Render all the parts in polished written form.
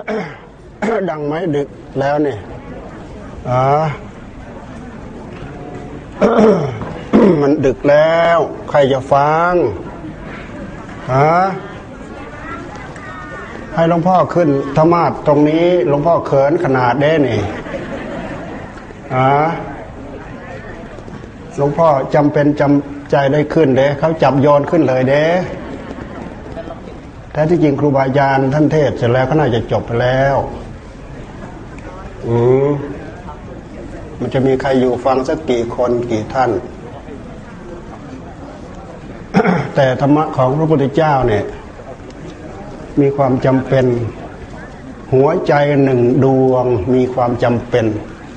ดังไหมดึกแล้วเนี่ยมันดึกแล้วใครจะฟังให้หลวงพ่อขึ้นธรรมาสน์ตรงนี้หลวงพ่อเขินขนาดเด้นี่หลวงพ่อจำเป็นจำใจได้ขึ้นเด้เขาจับโยนขึ้นเลยเด้แท้ที่จริงครูบาอาจารย์ท่านเทศเสร็จแล้วก็น่าจะจบไปแล้วมันจะมีใครอยู่ฟังสักกี่คนกี่ท่าน แต่ธรรมะของพระพุทธเจ้าเนี่ยมีความจำเป็นหัวใจหนึ่งดวงมีความจำเป็น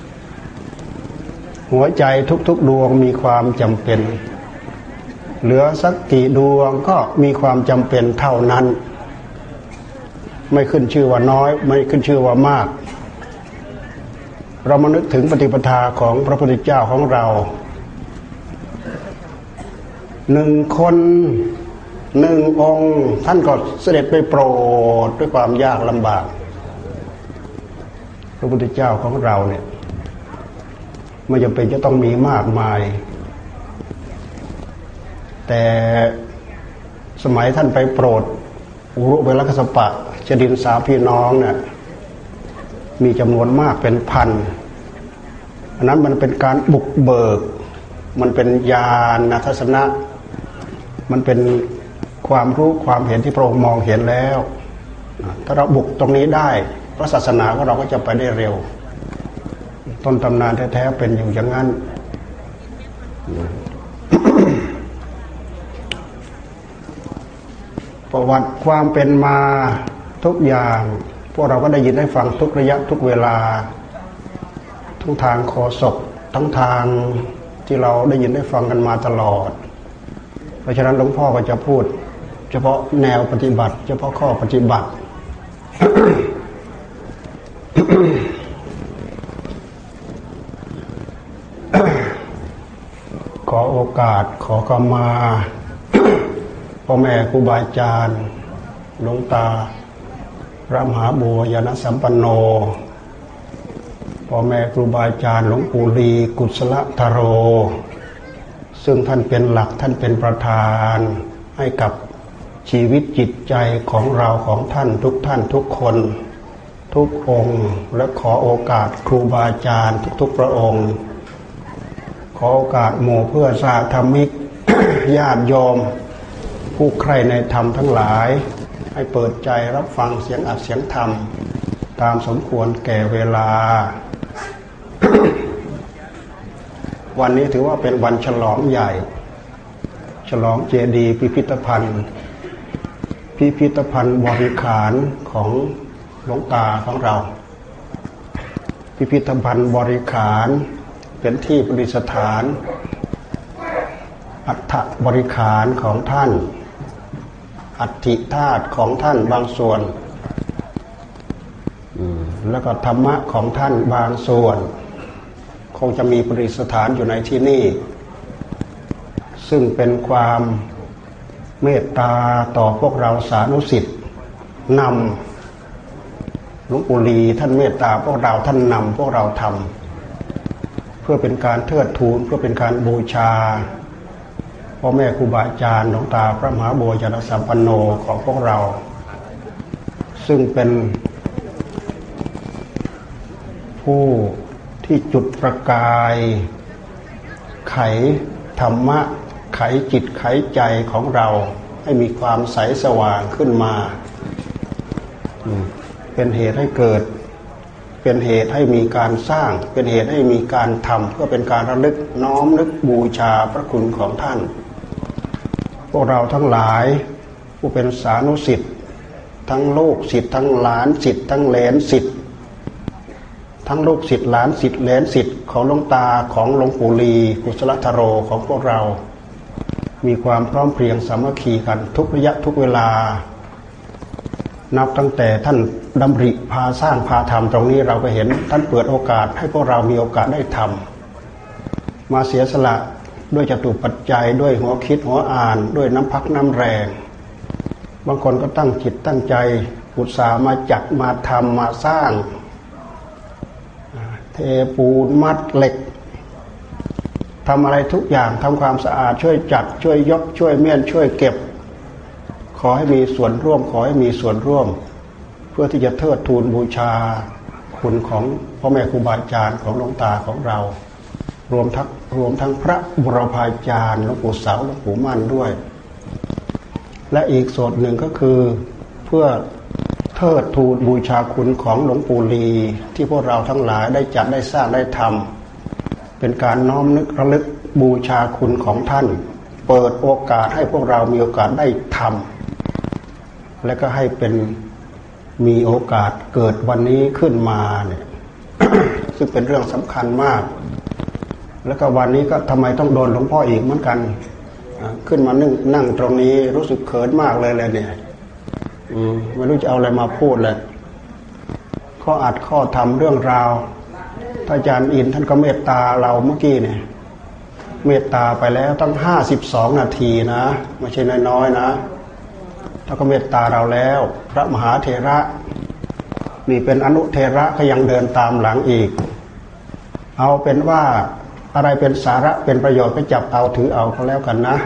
หัวใจทุกๆดวงมีความจำเป็นเหลือสักกี่ดวงก็มีความจำเป็นเท่านั้นไม่ขึ้นชื่อว่าน้อยไม่ขึ้นชื่อว่ามากเรามานึกถึงปฏิปทาของพระพุทธเจ้าของเราหนึ่งคนหนึ่งองค์ท่านก็เสด็จไปโปรดด้วยความยากลำบากพระพุทธเจ้าของเราเนี่ยไม่จำเป็นจะต้องมีมากมายแต่สมัยท่านไปโปรดอุรุเวลกัสสปะชดินสาพี่น้องเนี่ยมีจำนวนมากเป็นพันอันนั้นมันเป็นการบุกเบิกมันเป็นญาณทัศนะมันเป็นความรู้ความเห็นที่พระองค์มองเห็นแล้วถ้าเราบุกตรงนี้ได้พระศาสนาของเราก็จะไปได้เร็วต้นตำนานแท้ๆเป็นอยู่อย่างนั้น ประวัติความเป็นมาทุกอย่างพวกเราก็ได้ยินได้ฟังทุกระยะทุกเวลาทั้งทางโฆษกทั้งทางที่เราได้ยินได้ฟังกันมาตลอดเพราะฉะนั้นหลวงพ่อก็จะพูดเฉพาะแนวปฏิบัติเฉพาะข้อปฏิบัติ ขอโอกาสขอขมา พ่อแม่ครูบาอาจารย์หลวงตาพระมหาบัวยานสัมปันโนพ่อแม่ครูบาอาจารย์หลวงปู่ลีกุศลธโรซึ่งท่านเป็นหลักท่านเป็นประธานให้กับชีวิตจิตใจของเราของท่านทุกคนทุกองค์และขอโอกาสครูบาอาจารย์ทุกพระองค์ขอโอกาสหมู่เพื่อสาธมิก ญาติโยมผู้ใคร่ในธรรมทั้งหลายให้เปิดใจรับฟังเสียงอัดเสียงธรรมตามสมควรแก่เวลา วันนี้ถือว่าเป็นวันฉลองใหญ่ฉลองเจดีย์พิพิธภัณฑ์บริขารของหลวงตาของเราพิพิธภัณฑ์บริขารเป็นที่ประดิษฐานอัฐบริขารของท่านอัฐิธาตุของท่านบางส่วนแล้วก็ธรรมะของท่านบางส่วนคงจะมีประดิษฐานอยู่ในที่นี่ซึ่งเป็นความเมตตาต่อพวกเราสานุสิทธิ์นำหลวงปู่ลีท่านเมตตาพวกเราท่านนำพวกเราทำเพื่อเป็นการเทิดทูนเพื่อเป็นการบูชาพ่อแม่ครูบาอาจารย์หลวงตาพระมหาบัวยานสัมปันโนของพวกเราซึ่งเป็นผู้ที่จุดประกายไขธรรมะไขจิตไขใจของเราให้มีความใสสว่างขึ้นมาเป็นเหตุให้เกิดเป็นเหตุให้มีการสร้างเป็นเหตุให้มีการทำเพื่อเป็นการระลึกน้อมนึกบูชาพระคุณของท่านพวกเราทั้งหลายผู้เป็นสานุสิทธิ์ทั้งลูกศิษย์ทั้งหลานศิษย์ทั้งเหลนศิษย์ทั้งลูกศิษย์หลานศิษย์เหลนศิษย์ของหลวงตาของหลวงปู่ลีกุศลธโรของพวกเรามีความพร้อมเพรียงสามัคคีกันทุกระยะทุกเวลานับตั้งแต่ท่านดำริพาสร้างพาทำตรงนี้เราก็เห็นท่านเปิดโอกาสให้พวกเรามีโอกาสได้ทำมาเสียสละด้วยจตุปัจจัยด้วยหัวคิดหัวอ่านด้วยน้ำพักน้ำแรงบางคนก็ตั้งจิตตั้งใจอุตส่าห์มาจัดมาทำมาสร้างเทปูนมัดเหล็กทำอะไรทุกอย่างทำความสะอาดช่วยจัดช่วยยกช่วยเมี่ยนช่วยเก็บขอให้มีส่วนร่วมขอให้มีส่วนร่วมเพื่อที่จะเทิดทูนบูชาคุณของพ่อแม่ครูบาอาจารย์ของหลวงตาของเรารวมทั้งพระบุรพาจารย์หลวงปู่เสาหลวงปู่มั่นด้วยและอีกส่วนหนึ่งก็คือเพื่อเทิดทูนบูชาคุณของหลวงปู่ลีที่พวกเราทั้งหลายได้จัดได้สร้างได้ทำเป็นการน้อมนึกระลึกบูชาคุณของท่านเปิดโอกาสให้พวกเรามีโอกาสได้ทำและก็ให้เป็นมีโอกาสเกิดวันนี้ขึ้นมาเนี่ย ซึ่งเป็นเรื่องสำคัญมากแล้วก็วันนี้ก็ทำไมต้องโดนหลวงพ่ออีกเหมือนกันขึ้นมานั่งตรงนี้รู้สึกเขินมากเลยเนี่ยไม่รู้จะเอาอะไรมาพูดเลยข้ออัดข้อทำเรื่องราวท่านอาจารย์อินท่านก็เมตตาเราเมื่อกี้เนี่ยเมตตาไปแล้วตั้ง52 นาทีนะไม่ใช่น้อยๆนะท่านก็เมตตาเราแล้วพระมหาเถระนี่เป็นอนุเถระก็ยังเดินตามหลังอีกเอาเป็นว่าอะไรเป็นสาระเป็นประโยชน์ก็จับเอาถือเอาก็แล้วกันนะ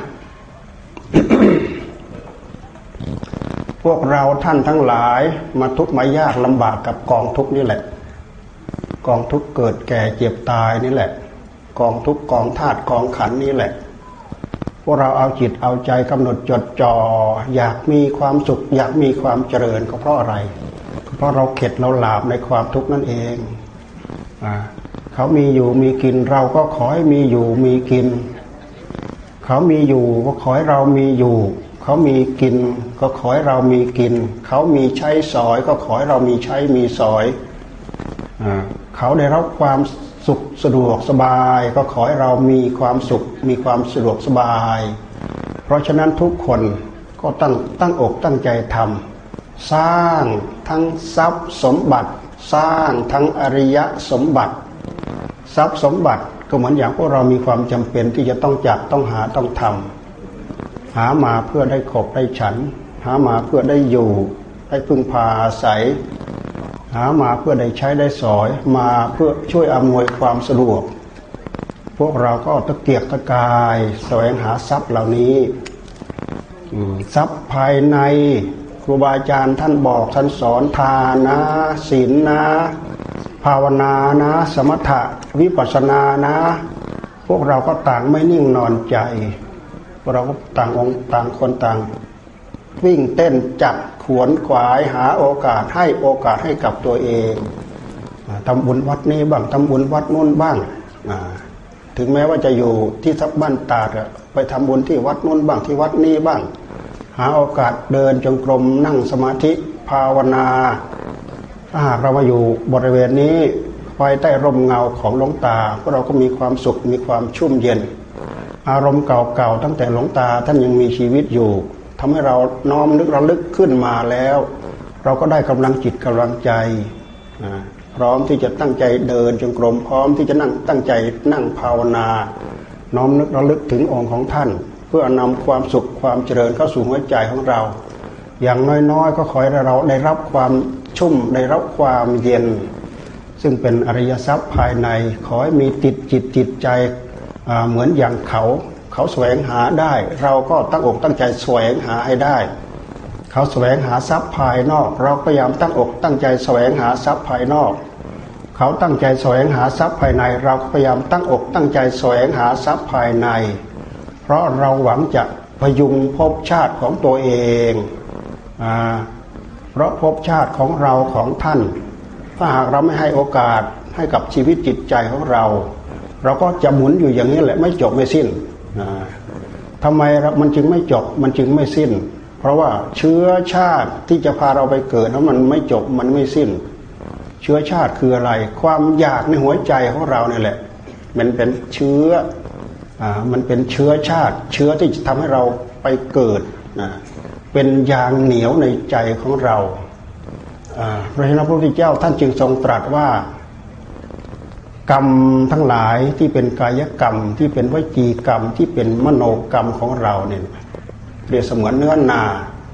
พวกเราท่านทั้งหลายมาทุกข์มายากลำบากกับกองทุกข์นี่แหละกองทุกข์เกิดแก่เจ็บตายนี่แหละกองทุกข์กองธาตุกองขันธ์นี่แหละพวกเราเอาจิตเอาใจกำหนดจดจ่ออยากมีความสุขอยากมีความเจริญก็เพราะอะไรก็เพราะเราเข็ดเราหลาบในความทุกข์นั่นเองเขามีอยู่มีกินเราก็ขอให้มีอยู่มีกินเขามีอยู่ก็ขอให้เรามีอยู่เขามีกินก็ขอให้เรามีกินเขามีใช้สอยก็ขอให้เรามีใช้มีสอยเขาได้รับความสุขสะดวกสบายก็ขอให้เรามีความสุขมีความสะดวกสบายเพราะฉะนั้นทุกคนก็ตั้งอกตั้งใจทำสร้างทั้งทรัพย์สมบัติสร้างทั้งอริยสมบัติทรัพย์สมบัติก็เหมือนอย่างพวกเรามีความจำเป็นที่จะต้องจัดต้องหาต้องทำหามาเพื่อได้ขบได้ฉันหามาเพื่อได้อยู่ได้พึ่งพาอาศัยหามาเพื่อได้ใช้ได้สอยมาเพื่อช่วยอำนวยความสะดวกพวกเราก็ตะเกียกตะกายแสวงหาทรัพย์เหล่านี้ทรัพย์ภายในครูบาอาจารย์ท่านบอกท่านสอนทานนะศีลนะภาวนานะสมถะวิปัสสนานะพวกเราก็ต่างไม่นิ่งนอนใจพวกเราก็ต่างคนต่างวิ่งเต้นจับขวนขวายหาโอกาสให้กับตัวเองทำบุญวัดนี้บ้างทำบุญวัดนู้นบ้างถึงแม้ว่าจะอยู่ที่ทับบ้านตาดไปทำบุญที่วัดนู้นบ้างที่วัดนี้บ้างหาโอกาสเดินจงกรมนั่งสมาธิภาวนาถ้าหากเรามาอยู่บริเวณนี้ภายใต้ร่มเงาของหลวงตาพวกเราก็มีความสุขมีความชุ่มเย็นอารมณ์เก่าๆตั้งแต่หลวงตาท่านยังมีชีวิตอยู่ทำให้เราน้อมนึกระลึกขึ้นมาแล้วเราก็ได้กำลังจิตกำลังใจพร้อมที่จะตั้งใจเดินจงกรมพร้อมที่จะตั้งใจนั่งภาวนาน้อมนึกระลึกถึงองค์ของท่านเพื่อนำความสุขความเจริญเข้าสู่หัวใจของเราอย่างน้อยๆก็ขอให้เราได้รับความชุ่มได้รับความเย็นซึ่งเป็นอริยทรัพย์ภายในขอให้มีติดจิตใจเหมือนอย่างเขาแสวงหาได้เราก็ตั้งอกตั้งใจแสวงหาให้ได้เขาแสวงหาทรัพย์ภายนอกเราพยายามตั้งอกตั้งใจแสวงหาทรัพย์ภายนอกเขาตั้งใจแสวงหาทรัพย์ภายในเราพยายามตั้งอกตั้งใจแสวงหาทรัพย์ภายในเพราะเราหวังจะพยุงภพชาติของตัวเองเพราะภพชาติของเราของท่านถ้าหากเราไม่ให้โอกาสให้กับชีวิตจิตใจของเราก็จะหมุนอยู่อย่างนี้แหละไม่จบไม่สิ้นทำไมมันจึงไม่จบมันจึงไม่สิ้นเพราะว่าเชื้อชาติที่จะพาเราไปเกิดแล้วมันไม่จบมันไม่สิ้นเชื้อชาติคืออะไรความอยากในหัวใจของเราเนี่ยแหละมันเป็นเชื้อมันเป็นเชื้อชาติเชื้อที่จะทำให้เราไปเกิดเป็นยางเหนียวในใจของเราพระพุทธเจ้าท่านจึงทรงตรัสว่ากรรมทั้งหลายที่เป็นกายกรรมที่เป็นวจีกรรมที่เป็นมโนกรรมของเราเนี่ยเปรียบเสมือนเนื้อนา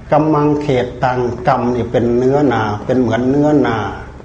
กำมังเขตตังกรรมนี่เป็นเนื้อนาเป็นเหมือนเนื้อนา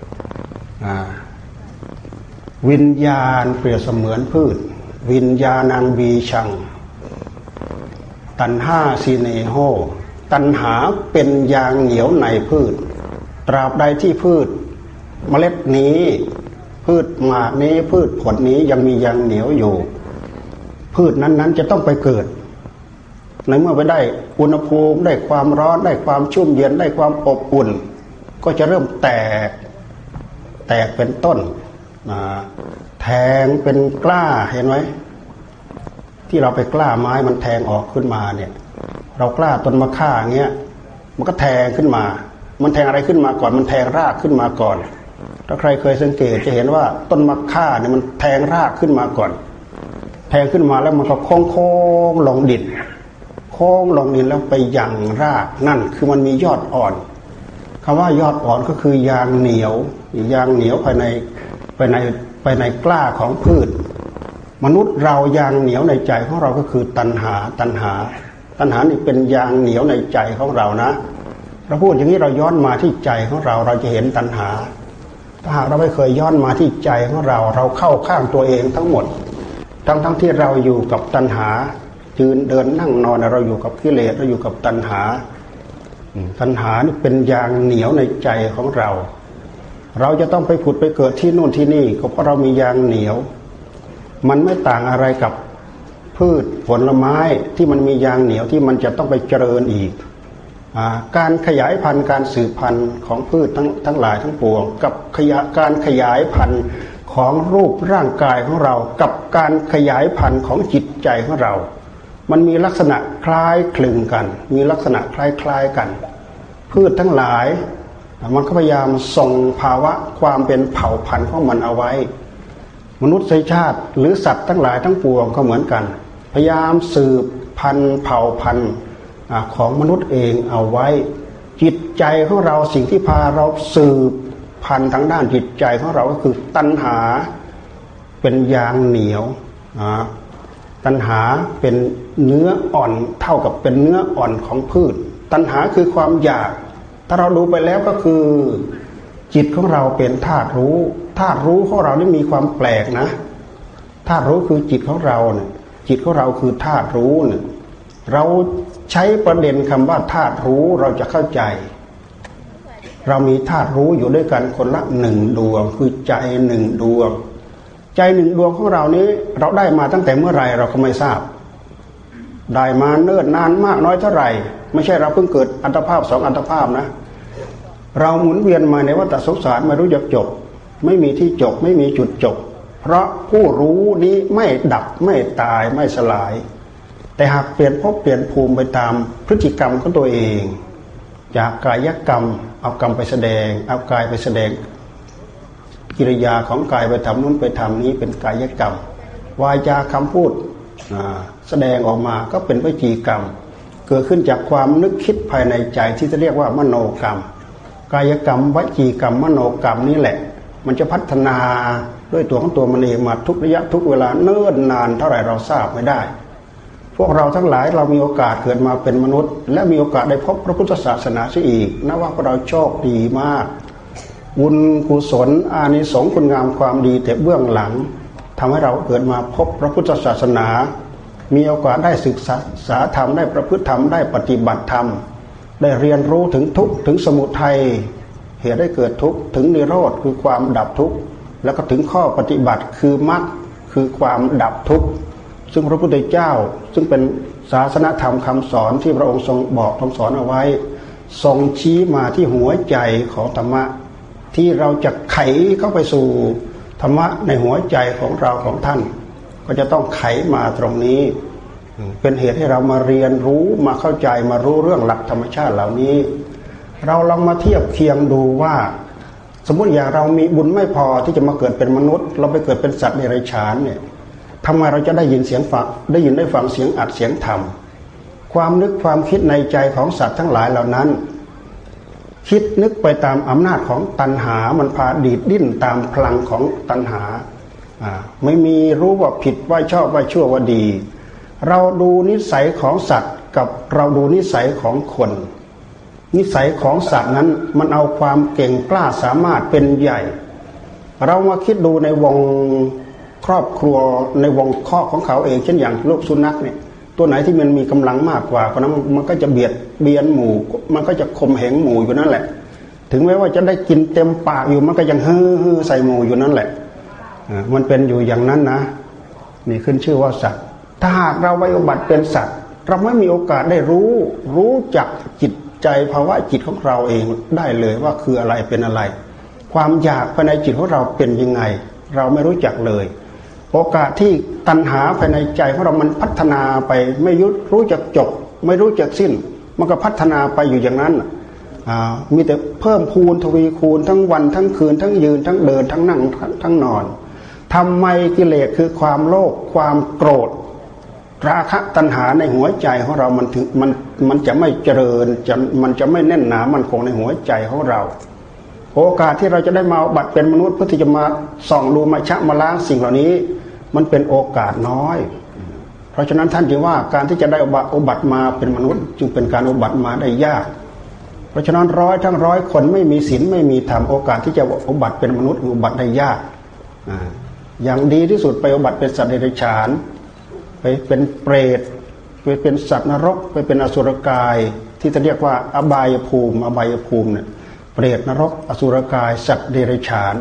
วิญญาณเปรียบเสมือนพืชวิญญาณังบีชังตัณหาสีเนโหตัณหาเป็นยางเหนียวในพืชตราบใดที่พืชเมล็ดนี้พืชหมากนี้พืชผลนี้ยังมียางเหนียวอยู่พืชนั้นๆจะต้องไปเกิดในเมื่อไปได้อุณหภูมิได้ความร้อนได้ความชุ่มเย็นได้ความอบอุ่นก็จะเริ่มแตกเป็นต้นแทงเป็นกล้าเห็นไหมที่เราไปกล้าไม้มันแทงออกขึ้นมาเนี่ยเรากล้าต้นมะข่าเงี้ยมันก็แทงขึ้นมามันแทงอะไรขึ้นมาก่อนมันแทงรากขึ้นมาก่อนถ้าใครเคยสังเกตจะเห็นว่าต้นมะข่าเนี่ยมันแทงรากขึ้นมาก่อนแทงขึ้นมาแล้วมันก็โค้งลงดินโค้งลงดินแล้วไปยังรากนั่นคือมันมียอดอ่อนคำว่ายอดอ่อนก็คือยางเหนียวยางเหนียวภายในกล้าของพืชมนุษย์เรายางเหนียวในใจของเราก็คือตัณหานี่เป็นยางเหนียวในใจของเรานะเราพูดอย่างนี้เราย้อนมาที่ใจของเราเราจะเห็นตัณหาถ้าหากเราไม่เคยย้อนมาที่ใจของเราเข้าข้างตัวเองทั้งหมดทั้งที่เราอยู่กับตัณหายืนเดินนั่งนอนเราอยู่กับกิเลสเราอยู่กับตัณหานี่เป็นยางเหนียวในใจของเราจะต้องไปผุดไปเกิดที่นู่นที่นี่ก็เพราะเรามียางเหนียวมันไม่ต่างอะไรกับพืชผลไม้ที่มันมียางเหนียวที่มันจะต้องไปเจริญอีกการขยายพันธุ์การสืบพันธุ์ของพืชทั้งหลายทั้งปวงกับการขยายพันธุ์ของรูปร่างกายของเรากับการขยายพันธุ์ของจิตใจของเรามันมีลักษณะคล้ายคลึงกันมีลักษณะคล้ายกันพืชทั้งหลายมันก็พยายามส่งภาวะความเป็นเผ่าพันธุ์ของมันเอาไว้มนุษยชาติหรือสัตว์ทั้งหลายทั้งปวงก็เหมือนกันพยายามสืบพันธุ์เผ่าพันธุ์ของมนุษย์เองเอาไว้จิตใจของเราสิ่งที่พาเราสืบพันธุ์ทางด้านจิตใจของเราก็คือตัณหาเป็นยางเหนียวตัณหาเป็นเนื้ออ่อนเท่ากับเป็นเนื้ออ่อนของพืชตัณหาคือความอยากถ้าเราดูไปแล้วก็คือจิตของเราเป็นธาตุรู้ของเรานี่มีความแปลกนะธาตุรู้คือจิตของเราเนี่ยจิตของเราคือธาตุรู้เนี่ยเราใช้ประเด็นคำว่าธาตุรู้เราจะเข้าใจเรามีธาตุรู้อยู่ด้วยกันคนละหนึ่งดวงคือใจหนึ่งดวงใจหนึ่งดวงของเรานี้เราได้มาตั้งแต่เมื่อไรเราก็ไม่ทราบได้มาเนิ่นนานมากน้อยเท่าไหร่ไม่ใช่เราเพิ่งเกิดอัตภาพ2อัตภาพนะเราหมุนเวียนมาในวัฏสงสารไม่รู้จักจบไม่มีที่จบไม่มีจุดจบเพราะผู้รู้นี้ไม่ดับไม่ตายไม่สลายแต่หากเปลี่ยนภพเปลี่ยนภูมิไปตามพฤติกรรมของตัวเองจากกายกรรมเอากรรมไปแสดงเอากายไปแสดงกิริยาของกายไปทำนู้นไปทำนี้เป็นกายกรรมวาจาคำพูดแสดงออกมาก็เป็นวจีกรรมเกิดขึ้นจากความนึกคิดภายในใจที่จะเรียกว่ามโนกรรมกายกรรมวจีกรรมมโนกรรมนี่แหละมันจะพัฒนาด้วยตัวของตัวมันเองมาทุกระยะทุกเวลาเนิ่นนานเท่าไหร่เราทราบไม่ได้พวกเราทั้งหลายเรามีโอกาสเกิดมาเป็นมนุษย์และมีโอกาสได้พบพระพุทธศาสนาเสียอีกนับว่าพวกเราโชคดีมากบุญกุศลอานิสงส์คุณงามความดีแต่เบื้องหลังทำให้เราเกิดมาพบพระพุทธศาสนามีโอกาสได้ศึกษาธรรมได้ประพฤติธรรมได้ปฏิบัติธรรมได้เรียนรู้ถึงทุกข์ถึงสมุทัยเหตุได้เกิดทุกข์ถึงนิโรธคือความดับทุกข์แล้วก็ถึงข้อปฏิบัติคือมรรคคือความดับทุกข์ซึ่งพระพุทธเจ้าซึ่งเป็นศาสนธรรมคำสอนที่พระองค์ทรงบอกทรงสอนเอาไว้ทรงชี้มาที่หัวใจของธรรมะที่เราจะไขเข้าไปสู่ธรรมะในหัวใจของเราของท่านก็จะต้องไขมาตรงนี้เป็นเหตุให้เรามาเรียนรู้มาเข้าใจมารู้เรื่องหลักธรรมชาติเหล่านี้เราลองมาเทียบเคียงดูว่าสมมติอย่างเรามีบุญไม่พอที่จะมาเกิดเป็นมนุษย์เราไปเกิดเป็นสัตว์เดรัจฉานเนี่ยทำไมเราจะได้ยินได้ฟังเสียงอัดเสียงธรรมความนึกความคิดในใจของสัตว์ทั้งหลายเหล่านั้นคิดนึกไปตามอำนาจของตัณหามันพาดีดดิ้นตามพลังของตัณหาไม่มีรู้ว่าผิดว่าชอบว่าชั่วว่าดีเราดูนิสัยของสัตว์กับเราดูนิสัยของคนนิสัยของสัตว์นั้นมันเอาความเก่งกล้าสามารถเป็นใหญ่เรามาคิดดูในวงครอบครัวในวงครอบของเขาเองเช่นอย่างลูกสุนัขเนี่ยตัวไหนที่มันมีกำลังมากกว่าคนนั้นมันก็จะเบียดเบียนหมู่มันก็จะข่มเหงหมู่อยู่นั่นแหละถึงแม้ว่าจะได้กินเต็มปากอยู่มันก็ยังฮือใส่หมู่อยู่นั่นแหละมันเป็นอยู่อย่างนั้นนะนี่ขึ้นชื่อว่าสัตว์ถ้าหากเราไปอุบัติเป็นสัตว์เราไม่มีโอกาสได้รู้จักจิตใจภาวะจิตของเราเองได้เลยว่าคืออะไรเป็นอะไรความอยากภายในจิตของเราเป็นยังไงเราไม่รู้จักเลยโอกาสที่ตัณหาภายในใจของเรามันพัฒนาไปไม่รู้จักจบไม่รู้จักสิ้นมันก็พัฒนาไปอยู่อย่างนั้นมีแต่เพิ่มพูนทวีคูณทั้งวันทั้งคืนทั้งยืนทั้งเดินทั้งนั่งทั้งนอนทำไมกิเลสคือความโลภความโกรธราคะตัณหาในหัวใจของเรามันจะไม่เจริญมันจะไม่แน่นหนามันคงในหัวใจของเราโอกาสที่เราจะได้มาบัติเป็นมนุษย์เพื่อที่จะมาส่องดูมาชะมาล้างสิ่งเหล่านี้มันเป็นโอกาสน้อยเพราะฉะนั้นท่านจึงว่าการที่จะได้อุบัติมาเป็นมนุษย์จึงเป็นการอุบัติมาได้ยากเพราะฉะนั้นทั้งร้อยคนไม่มีศีลไม่มีธรรมโอกาสที่จะอุบัติเป็นมนุษย์อุบัติได้ยากอย่างดีที่สุดไปอุบัติเป็นสัตว์เดรัจฉานไปเป็นเปรตไปเป็นสัตว์นรกไปเป็นอสุรกายที่จะเรียกว่าอบายภูมิเนี่ยเปรตนรกอสุรกายสัตว์เดรัจฉาน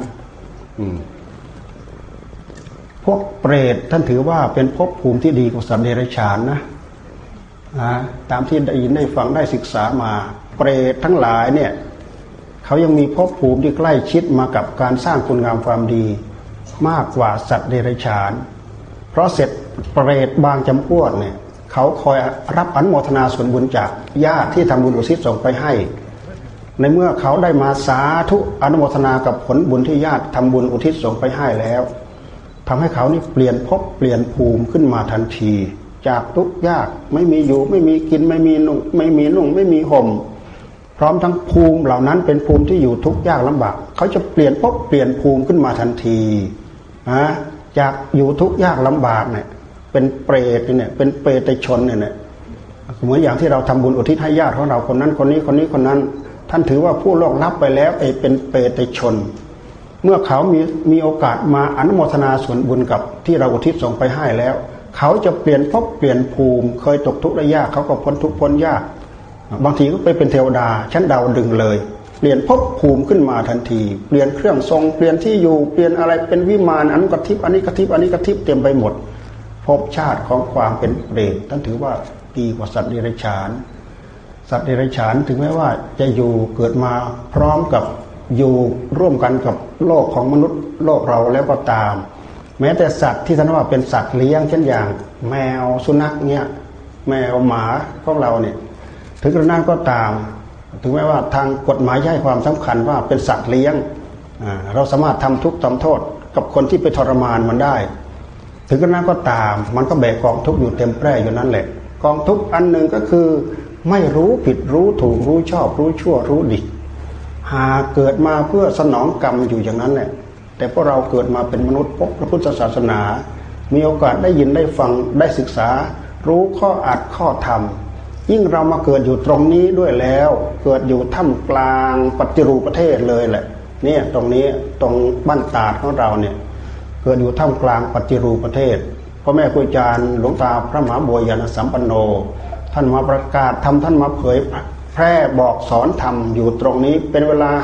พวกเปรตท่านถือว่าเป็นภพภูมิที่ดีกว่าสัตว์เดรัจฉานนะตามที่ได้ยินได้ฟังได้ศึกษามาเปรตทั้งหลายเนี่ยเขายังมีภพภูมิที่ใกล้ชิดมากับการสร้างคุณงามความดีมากกว่าสัตว์เดรัจฉานเพราะเสร็จเปรตบางจำพวกเนี่ยเขาคอยรับอนุโมทนาส่วนบุญจากญาติที่ทำบุญอุทิศส่งไปให้ในเมื่อเขาได้มาสาธุอนุโมทนากับผลบุญที่ญาติทำบุญอุทิศส่งไปให้แล้วทำให้เขานี่เปลี่ยนภพเปลี่ยนภูมิขึ้นมาทันทีจากทุกข์ยากไม่มีอยู่ไม่มีกินไม่มีนุ่งไม่มีห่มพร้อมทั้งภูมิเหล่านั้นเป็นภูมิที่อยู่ทุกข์ยากลำบากเขาจะเปลี่ยนภพเปลี่ยนภูมิขึ้นมาทันทีจากอยู่ทุกข์ยากลำบากเนี่ยเป็นเปรตเนี่ยเป็นเปรตชนเนี่ยเหมือนอย่างที่เราทำบุญอุทิศให้ญาติของเราคนนั้นคนนี้คนนั้นท่านถือว่าผู้ล่วงลับไปแล้วเป็นเปรตชนเมื่อเขามีโอกาสมาอนุโมทนาส่วนบุญกับที่เราอุทิศส่งไปให้แล้วเขาจะเปลี่ยนภพเปลี่ยนภูมิเคยตกทุกข์ได้ยากเขาก็พ้นทุกข์พ้นยากบางทีก็ไปเป็นเทวดาชั้นดาวดึงเลยเปลี่ยนภพภูมิขึ้นมาทันทีเปลี่ยนเครื่องทรงเปลี่ยนที่อยู่เปลี่ยนอะไรเป็นวิมานอันกระทิบอันนี้กระทิบอันนี้กระทิบเต็มไปหมดภพชาติของความเป็นเปรตท่านถือว่าดีกว่าสัตว์เดรัจฉานสัตว์เดรัจฉานถึงแม้ว่าจะอยู่เกิดมาพร้อมกับอยู่ร่วมกันกับโลกของมนุษย์โลกเราแล้วก็ตามแม้แต่สัตว์ที่ท่านว่าเป็นสัตว์เลี้ยงเช่นอย่างแมวสุนัขเนี่ยแมวหมาของเราเนี่ยถึงกระนั้นก็ตามถึงแม้ว่าทางกฎหมายให้ความสำคัญว่าเป็นสัตว์เลี้ยงเราสามารถทำทุกข์ทำโทษกับคนที่ไปทรมานมันได้ถึงกระนั้นก็ตามมันก็แบกกองทุกข์อยู่เต็มแปร่อยู่นั่นแหละกองทุกข์อันหนึ่งก็คือไม่รู้ผิดรู้ถูกรู้ชอบรู้ชั่วรู้ดีหาเกิดมาเพื่อสนองกรรมอยู่อย่างนั้นแหละแต่พวกเราเกิดมาเป็นมนุษย์พบพระพุทธศาสนามีโอกาสได้ยินได้ฟังได้ศึกษารู้ข้ออัดข้อธรรมยิ่งเรามาเกิดอยู่ตรงนี้ด้วยแล้วเกิดอยู่ท่ามกลางปฏิรูปประเทศเลยแหละเนี่ยตรงนี้ตรงบ้านตาดของเราเนี่ยเกิดอยู่ท่ามกลางปฏิรูปประเทศพ่อแม่ครูอาจารย์หลวงตาพระมหาบัวยานสัมปันโนท่านมาประกาศธรรมท่านมาเผยแพร่บอกสอนธรรมอยู่ตรงนี้เป็นเวลา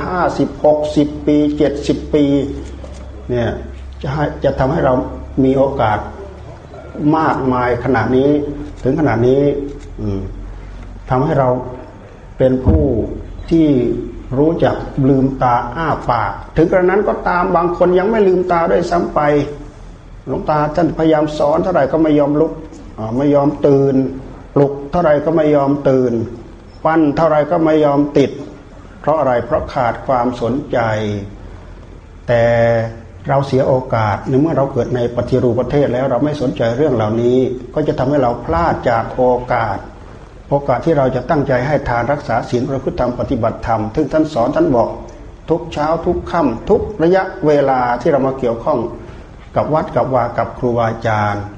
50-60 ปี70 ปีเนี่ยจะทำให้เรามีโอกาสมากมายขนาดนี้ถึงขนาดนี้ทำให้เราเป็นผู้ที่รู้จักลืมตาอ้าปากถึงกระนั้นก็ตามบางคนยังไม่ลืมตาด้วยซ้ำไปหลวงตาท่านพยายามสอนเท่าไหร่ก็ไม่ยอมลุกไม่ยอมตื่นปลุกเท่าไหร่ก็ไม่ยอมตื่นปั้นเท่าไหร่ก็ไม่ยอมติดเพราะอะไรเพราะขาดความสนใจแต่เราเสียโอกาสในเมื่อเราเกิดในปฏิรูปประเทศแล้วเราไม่สนใจเรื่องเหล่านี้ก็จะทำให้เราพลาดจากโอกาสที่เราจะตั้งใจให้ทานรักษาศีลประพฤติธรรมปฏิบัติธรรมซึ่งท่านสอนท่านบอกทุกเช้าทุกค่ำทุกระยะเวลาที่เรามาเกี่ยวข้องกับวัดกับวากับครูบาอาจารย์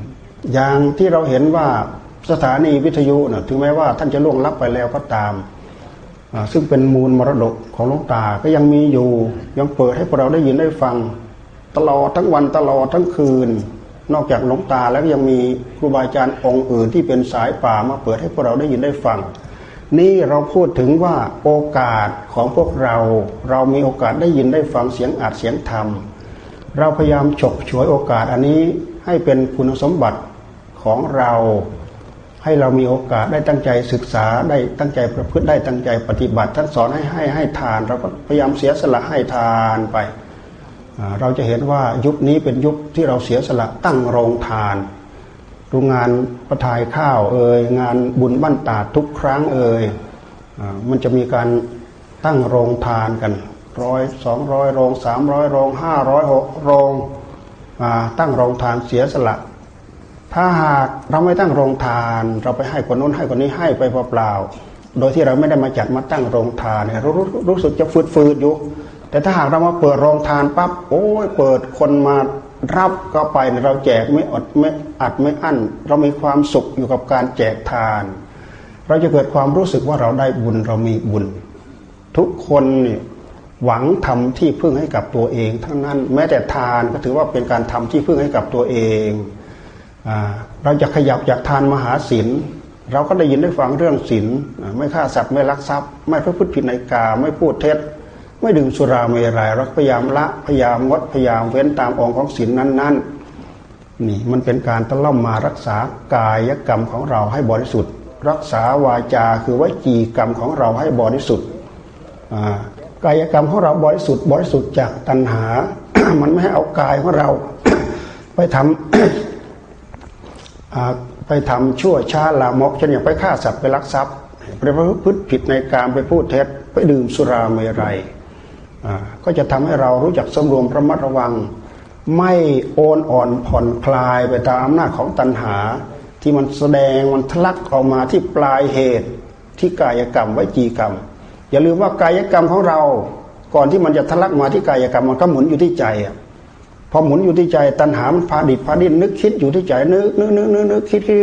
อย่างที่เราเห็นว่าสถานีวิทยุถึงแม้ว่าท่านจะล่วงลับไปแล้วก็ตามซึ่งเป็นมูลมรดกของหลวงตาก็ยังมีอยู่ยังเปิดให้พวกเราได้ยินได้ฟังตลอดทั้งวันตลอดทั้งคืนนอกจากหลวงตาแล้วยังมีครูบาอาจารย์องค์อื่นที่เป็นสายป่ามาเปิดให้พวกเราได้ยินได้ฟังนี่เราพูดถึงว่าโอกาสของพวกเรามีโอกาสได้ยินได้ฟังเสียงอัดเสียงธรรมเราพยายามฉกฉวยโอกาสอันนี้ให้เป็นคุณสมบัติของเราให้เรามีโอกาสได้ตั้งใจศึกษาได้ตั้งใจประพฤติได้ตั้งใจปฏิบัติท่านสอนให้ทานเราก็พยายามเสียสละให้ทานไปเราจะเห็นว่ายุคนี้เป็นยุคที่เราเสียสละตั้งโรงทานดูงานประทายข้าวงานบุญบ้านตาดทุกครั้งมันจะมีการตั้งโรงทานกัน100 200โรง300โรง500โรงตั้งโรงทานเสียสละถ้าหากเราไม่ตั้งโรงทานเราไปให้คนโน้นให้คนนี้ให้ไปเปล่าๆโดยที่เราไม่ได้มาจัดมาตั้งโรงทานเนี่ยรู้สึกจะฝืดอยู่แต่ถ้าหากเรามาเปิดโรงทานปั๊บโอ้ยเปิดคนมารับก็ไปเราแจกไม่อดไม่อัดไม่อั้นเรามีความสุขอยู่กับการแจกทานเราจะเกิดความรู้สึกว่าเราได้บุญเรามีบุญทุกคนนี่หวังทำที่พึ่งให้กับตัวเองทั้งนั้นแม้แต่ทานก็ถือว่าเป็นการทำที่พึ่งให้กับตัวเองเราจะขยับจากทานมหาศีลเราก็ได้ยินได้ฟังเรื่องศีลไม่ฆ่าสัตว์ไม่ลักทรัพย์ไม่ประพฤติผิดในกามไม่พูดเท็จไม่ดื่มสุราเมรัยเราพยายามละพยายามงดพยายามเว้นตามองค์ของศีลนั้นๆนี่มันเป็นการตะล่อมมารักษากายกรรมของเราให้บริสุทธิ์รักษาวาจาคือวจีกรรมของเราให้บริสุทธิ์กายกรรมของเราบริสุทธิ์จากตัณหา มันไม่ให้เอากายของเรา ไปทำชั่วช้าลามกเช่นอย่างไปฆ่าสัตว์ไปลักทรัพย์ไปประพฤติผิดในกามไปพูดเท็จไปดื่มสุราเมรัยก็จะทำให้เรารู้จักสำรวมระมัดระวังไม่โอนอ่อนผ่อนคลายไปตามอำนาจของตัณหาที่มันแสดงมันทะลักออกมาที่ปลายเหตุที่กายกรรมวจีกรรมอย่าลืมว่ากายกรรมของเราก่อนที่มันจะทะลักมาที่กายกรรมมันก็หมุนอยู่ที่ใจพอหมุนอยู่ที่ใจตัณหามันพาดิบพาดิ้นนึกคิดอยู่ที่ใจนึกคิด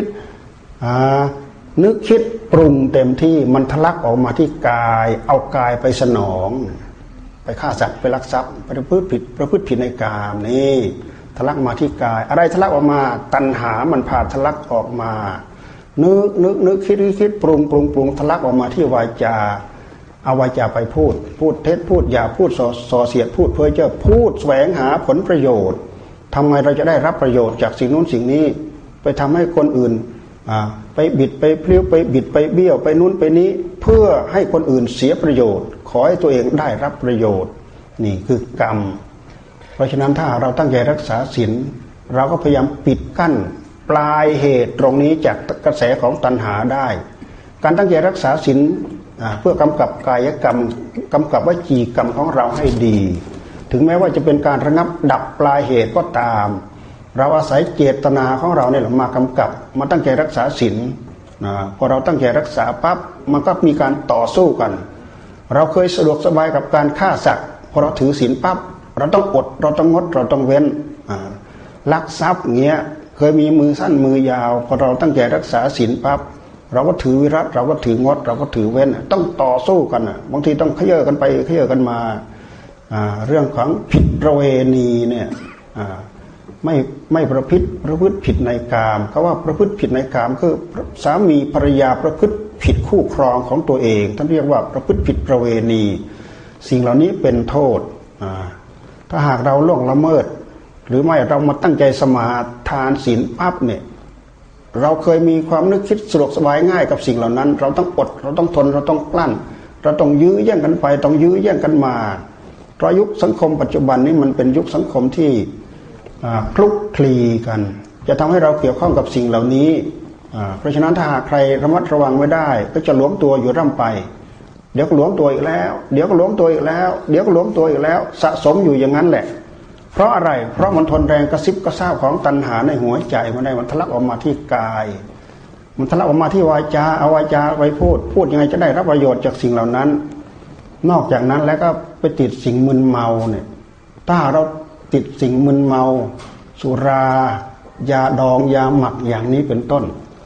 นึกคิดปรุงเต็มที่มันทะลักออกมาที่กายเอากายไปสนองไปฆ่าสัตว์ไปลักทรัพย์ไปประพฤติผิดในกามนี่ทะลักมาที่กายอะไรทะลักออกมาตัณหามันพาทะลักออกมานึกคิดปรุงทะลักออกมาที่วาจาเอาวาจาไปพูดเท็จพูดหยาพูดส่อเสียดพูดเพ้อเจ้อพูดแสวงหาผลประโยชน์ทำไมเราจะได้รับประโยชน์จากสิ่งนู้นสิ่งนี้ไปทำให้คนอื่นไปบิดไปพลิ้วไปบิดไปเบี้ยวไปนู้นไปนี้เพื่อให้คนอื่นเสียประโยชน์ขอให้ตัวเองได้รับประโยชน์นี่คือกรรมเพราะฉะนั้นถ้าเราตั้งใจรักษาศีลเราก็พยายามปิดกั้นปลายเหตุตรงนี้จากกระแสของตัณหาได้การตั้งใจรักษาศีลเพื่อกำกับกายกรรมกำกับวจีกรรมของเราให้ดีถึงแม้ว่าจะเป็นการระงับดับปลายเหตุก็ตามเราอาศัยเจตนาของเราเนี่ยมากำกับมาตั้งใจรักษาศีลพอเราตั้งใจรักษาปั๊บมันก็มีการต่อสู้กันเราเคยสะดวกสบายกับการฆ่าสัตว์พอเราถือศีลปั๊บเราต้องอดเราต้องงดเราต้องเว้นลักทรัพย์เงี้ยเคยมีมือสั้นมือยาวพอเราตั้งใจรักษาศีลปั๊บเราก็ถือวิรัตเราก็ถืองดเราก็ถือเว้นต้องต่อสู้กันบางทีต้องเขย่อกันไปเขย่อกันมาเรื่องของผิดประเวณีเนี่ยไม่ประพฤติผิดในกามเขาว่าประพฤติผิดในกามคือสามีภรรยาประพฤติผิดคู่ครองของตัวเองท่านเรียกว่าประพฤติผิดประเวณีสิ่งเหล่านี้เป็นโทษถ้าหากเราล่วงละเมิดหรือไม่เรามาตั้งใจสมาทานศีลปั๊บเนี่ยเราเคยมีความนึกคิดสะดวกสบายง่ายกับสิ่งเหล่านั้นเราต้องอดเราต้องทนเราต้องกลั้นเราต้องยื้อแย่งกันไปต้องยื้อแย่งกันมาเพราะยุคสังคมปัจจุบันนี้มันเป็นยุคสังคมที่คลุกคลีกันจะทำให้เราเกี่ยวข้องกับสิ่งเหล่านี้เพราะฉะนั้นถ้าหากใครระมัดระวังไม่ได้ก็จะหลวมตัวอยู่ร่ำไปเดี๋ยวก็หลวมตัวอีกแล้วเดี๋ยวก็หลวมตัวอีกแล้วเดี๋ยวก็หลวมตัวอีกแล้วสะสมอยู่อย่างนั้นแหละเพราะอะไรเพราะมันทนแรงกระซิบกระซาบของตัณหาในหัวใจมันได้มันทะลักออกมาที่กายมันทะลักออกมาที่วาจาเอาวาจาไปพูดยังไงจะได้รับประโยชน์จากสิ่งเหล่านั้นนอกจากนั้นแล้วก็ไปติดสิ่งมึนเมาเนี่ยถ้าเราติดสิ่งมึนเมาสุรายาดองยาหมักอย่างนี้เป็นต้น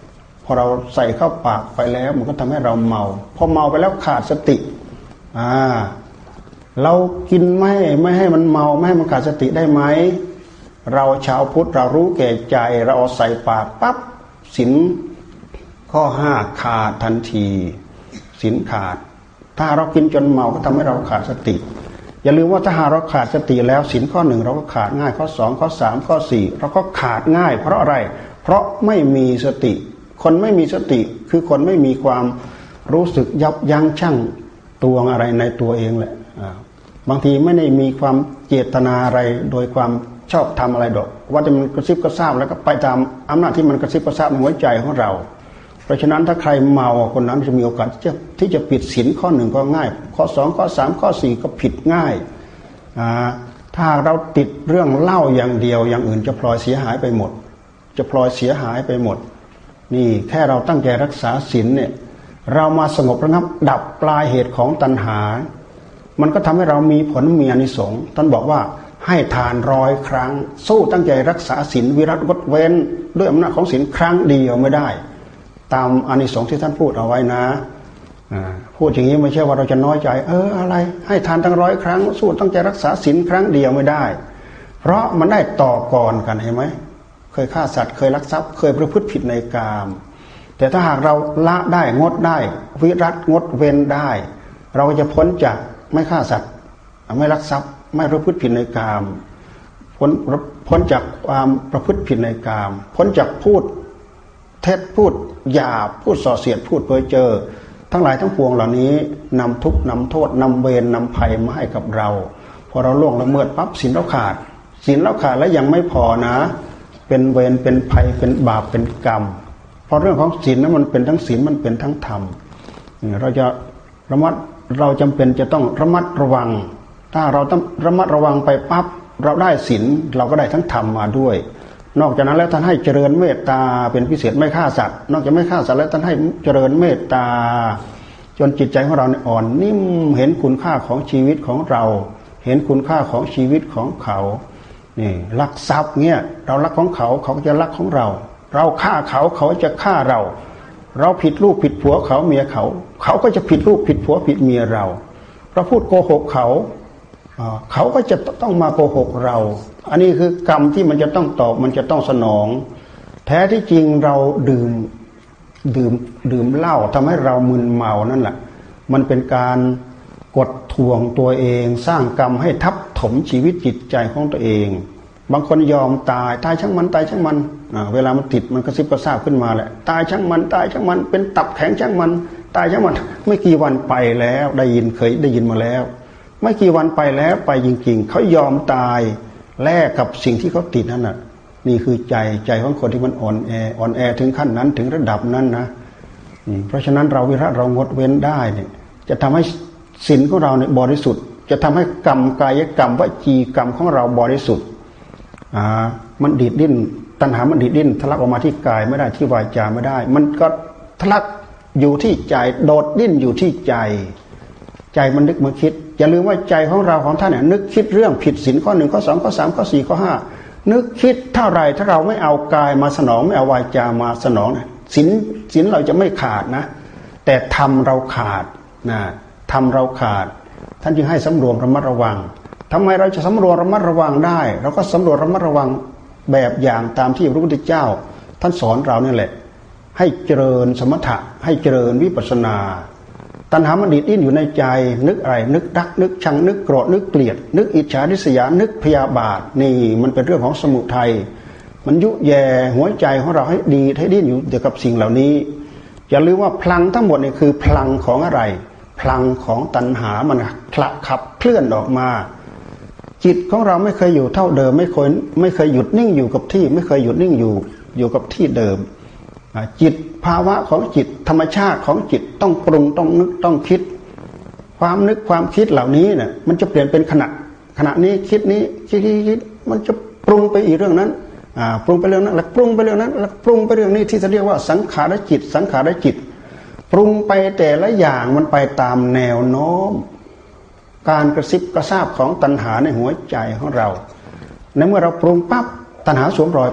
พอเราใส่เข้าปากไปแล้วมันก็ทำให้เราเมาพอเมาไปแล้วขาดสติเรากินไม่ให้มันเมาไม่ให้มันขาดสติได้ไหมเราชาวพุทธเรารู้แก่ใจเราเอาใส่ปากปั๊บศีลข้อ5ขาดทันทีศีลขาดถ้าเรากินจนเมาก็ทำให้เราขาดสติอย่าลืมว่าถ้าหากเราขาดสติแล้วศีลข้อ1เราก็ขาดง่ายข้อ2ข้อ3ข้อ4เราก็ขาดง่ายเพราะอะไรเพราะไม่มีสติคนไม่มีสติคือคนไม่มีความรู้สึกยับยั้งชั่งตวงอะไรในตัวเองแหละบางทีไม่ได้มีความเจตนาอะไรโดยความชอบทำอะไรดอกว่าจะมันกระซิบกระซาบแล้วก็ไปตามอำนาจที่มันกระซิบกระซาบในหัวใจของเราเพราะฉะนั้นถ้าใครเมาคนนั้นจะมีโอกาสที่จะผิดศีลข้อ1ก็ง่ายข้อ2ข้อ3ข้อ4ก็ผิดง่ายถ้าเราติดเรื่องเหล้าอย่างเดียวอย่างอื่นจะพลอยเสียหายไปหมดจะพลอยเสียหายไปหมดนี่แค่เราตั้งใจรักษาศีลเนี่ยเรามาสงบระงับดับปลายเหตุของตัณหามันก็ทำให้เรามีผลมีอานิสงส์ท่านบอกว่าให้ทาน100 ครั้งสู้ตั้งใจรักษาศีลวิรัติงดเว้นด้วยอำนาจของศีลครั้งเดียวไม่ได้ตามอานิสงส์ที่ท่านพูดเอาไว้นะพูดอย่างนี้ไม่ใช่ว่าเราจะน้อยใจอะไรให้ทานตั้ง100 ครั้งสู้ตั้งใจรักษาศีลครั้งเดียวไม่ได้เพราะมันได้ต่อกรกันเห็นไหมเคยฆ่าสัตว์เคยลักทรัพย์เคยประพฤติผิดในกามแต่ถ้าหากเราละได้งดได้วิรัติงดเว้นได้เราก็จะพ้นจากไม่ฆ่าสัตว์ไม่ลักทรัพย์ไม่ประพฤติผิดในกามพ้นจากความประพฤติผิดในกามพ้นจากพูดเท็จพูดหยาบพูดส่อเสียดพูดเพ้อเจ้อทั้งหลายทั้งปวงเหล่านี้นำทุกข์นำโทษนำเวรนำภัยมาให้กับเราพอเราล่วงละเมิดปั๊บศีลเราขาดศีลเราขาดแล้วยังไม่พอนะเป็นเวรเป็นภัยเป็นบาปเป็นกรรมเพราะเรื่องของศีลนั้นมันเป็นทั้งศีลมันเป็นทั้งธรรมเราจำเป็นจะต้องระมัดระวังถ้าเราต้องระมัดระวังไปปั๊บเราได้ศีลเราก็ได้ทั้งธรรมมาด้วยนอกจากนั้นแล้วท่านให้เจริญเมตตาเป็นพิเศษไม่ฆ่าสัตว์นอกจากไม่ฆ่าสัตว์แล้วท่านให้เจริญเมตตาจนจิตใจของเราอ่อนนิ่มเห็นคุณค่าของชีวิตของเราเห็นคุณค่าของชีวิตของเขานี่ลักทรัพย์เนี่ยเรารักของเขาเขาจะรักของเราเราฆ่าเขาเขาจะฆ่าเราเราผิดลูกผิดผัวเขาเมียเขาเขาก็จะผิดลูกผิดผัวผิดเมียเราเราพูดโกหกเขาก็จะต้องมาโกหกเราอันนี้คือกรรมที่มันจะต้องตอบมันจะต้องสนองแท้ที่จริงเราดื่มเหล้าทำให้เรามึนเมานั่นแหละมันเป็นการกดทวงตัวเองสร้างกรรมให้ทับถมชีวิตจิตใจของตัวเองบางคนยอมตายช่างมันตายช่างมันเวลามันติดมันกระซิบกระซาบขึ้นมาแหละตายช่างมันเป็นตับแข็งช่างมันตายช่างมันไม่กี่วันไปแล้วเคยได้ยินมาแล้วไม่กี่วันไปแล้วไปจริงๆเขายอมตายแลกกับสิ่งที่เขาติดนั่นน่ะนี่คือใจของคนที่มันอ่อนแอถึงขั้นนั้นถึงระดับนั้นนะเพราะฉะนั้นเราวิรัติเรางดเว้นได้เนี่ยจะทำให้ศีลของเราเนี่ยบริสุทธิ์จะทำให้กรรมกายกรรมวจีกรรมของเราบริสุทธิ์มันดีดดิ้นตัณหามันดีดดิ้นทะลักออกมาที่กายไม่ได้ที่วาจาไม่ได้มันก็ทะลักอยู่ที่ใจโดดดิ้นอยู่ที่ใจมันนึกมันคิดอย่าลืมว่าใจของเราของท่านเนี่ยนึกคิดเรื่องผิดศีลข้อ1ข้อ2ข้อ3ข้อ4ข้อ5นึกคิดเท่าไรถ้าเราไม่เอากายมาสนองไม่เอาวาจามาสนองศีลเราจะไม่ขาดนะแต่ธรรมเราขาดนะธรรมเราขาดท่านจึงให้สำรวมระมัดระวังทำไมเราจะสำรวมระมัดระวังได้เราก็สำรวมระมัดระวังแบบอย่างตามที่พระพุทธเจ้าท่านสอนเราเนี่ยแหละให้เจริญสมถะให้เจริญวิปัสสนาตัณหามันดีดดิ้นอยู่ในใจนึกอะไรนึกรักนึกชังนึกโกรธนึกเกลียดนึกอิจฉาริษยานึกพยาบาทนี่มันเป็นเรื่องของสมุทัยมันยุแย่หัวใจของเราให้ดีให้ดิ้นอยู่เกี่ยวกับสิ่งเหล่านี้อย่าลืมว่าพลังทั้งหมดนี่คือพลังของอะไรพลังของตัณหามันขับเคลื่อนออกมาจิตของเราไม่เคยอยู่เท่าเดิมไม่เคยหยุดนิ่งอยู่กับที่ไม่เคยหยุดนิ่งอยู่กับที่เดิมจิตภาวะของจิตธรรมชาติของจิตต้องปรุงต้องนึกต้องคิดความนึกความคิดเหล่านี้เนี่ยมันจะเปลี่ยนเป็นขณะนี้คิดมันจะปรุงไปอีกเรื่องนั้นปรุงไปเรื่องนั้นแล้วปรุงไปเรื่องนั้นแล้วปรุงไปเรื่องนี้ที่จะเรียกว่าสังขารจิตปรุงไปแต่ละอย่างมันไปตามแนวโน้มการกระซิบกระซาบของตัณหาในหัวใจของเราในเมื่อเราปรุงปั๊บตัณหาสวมรอยปั๊บ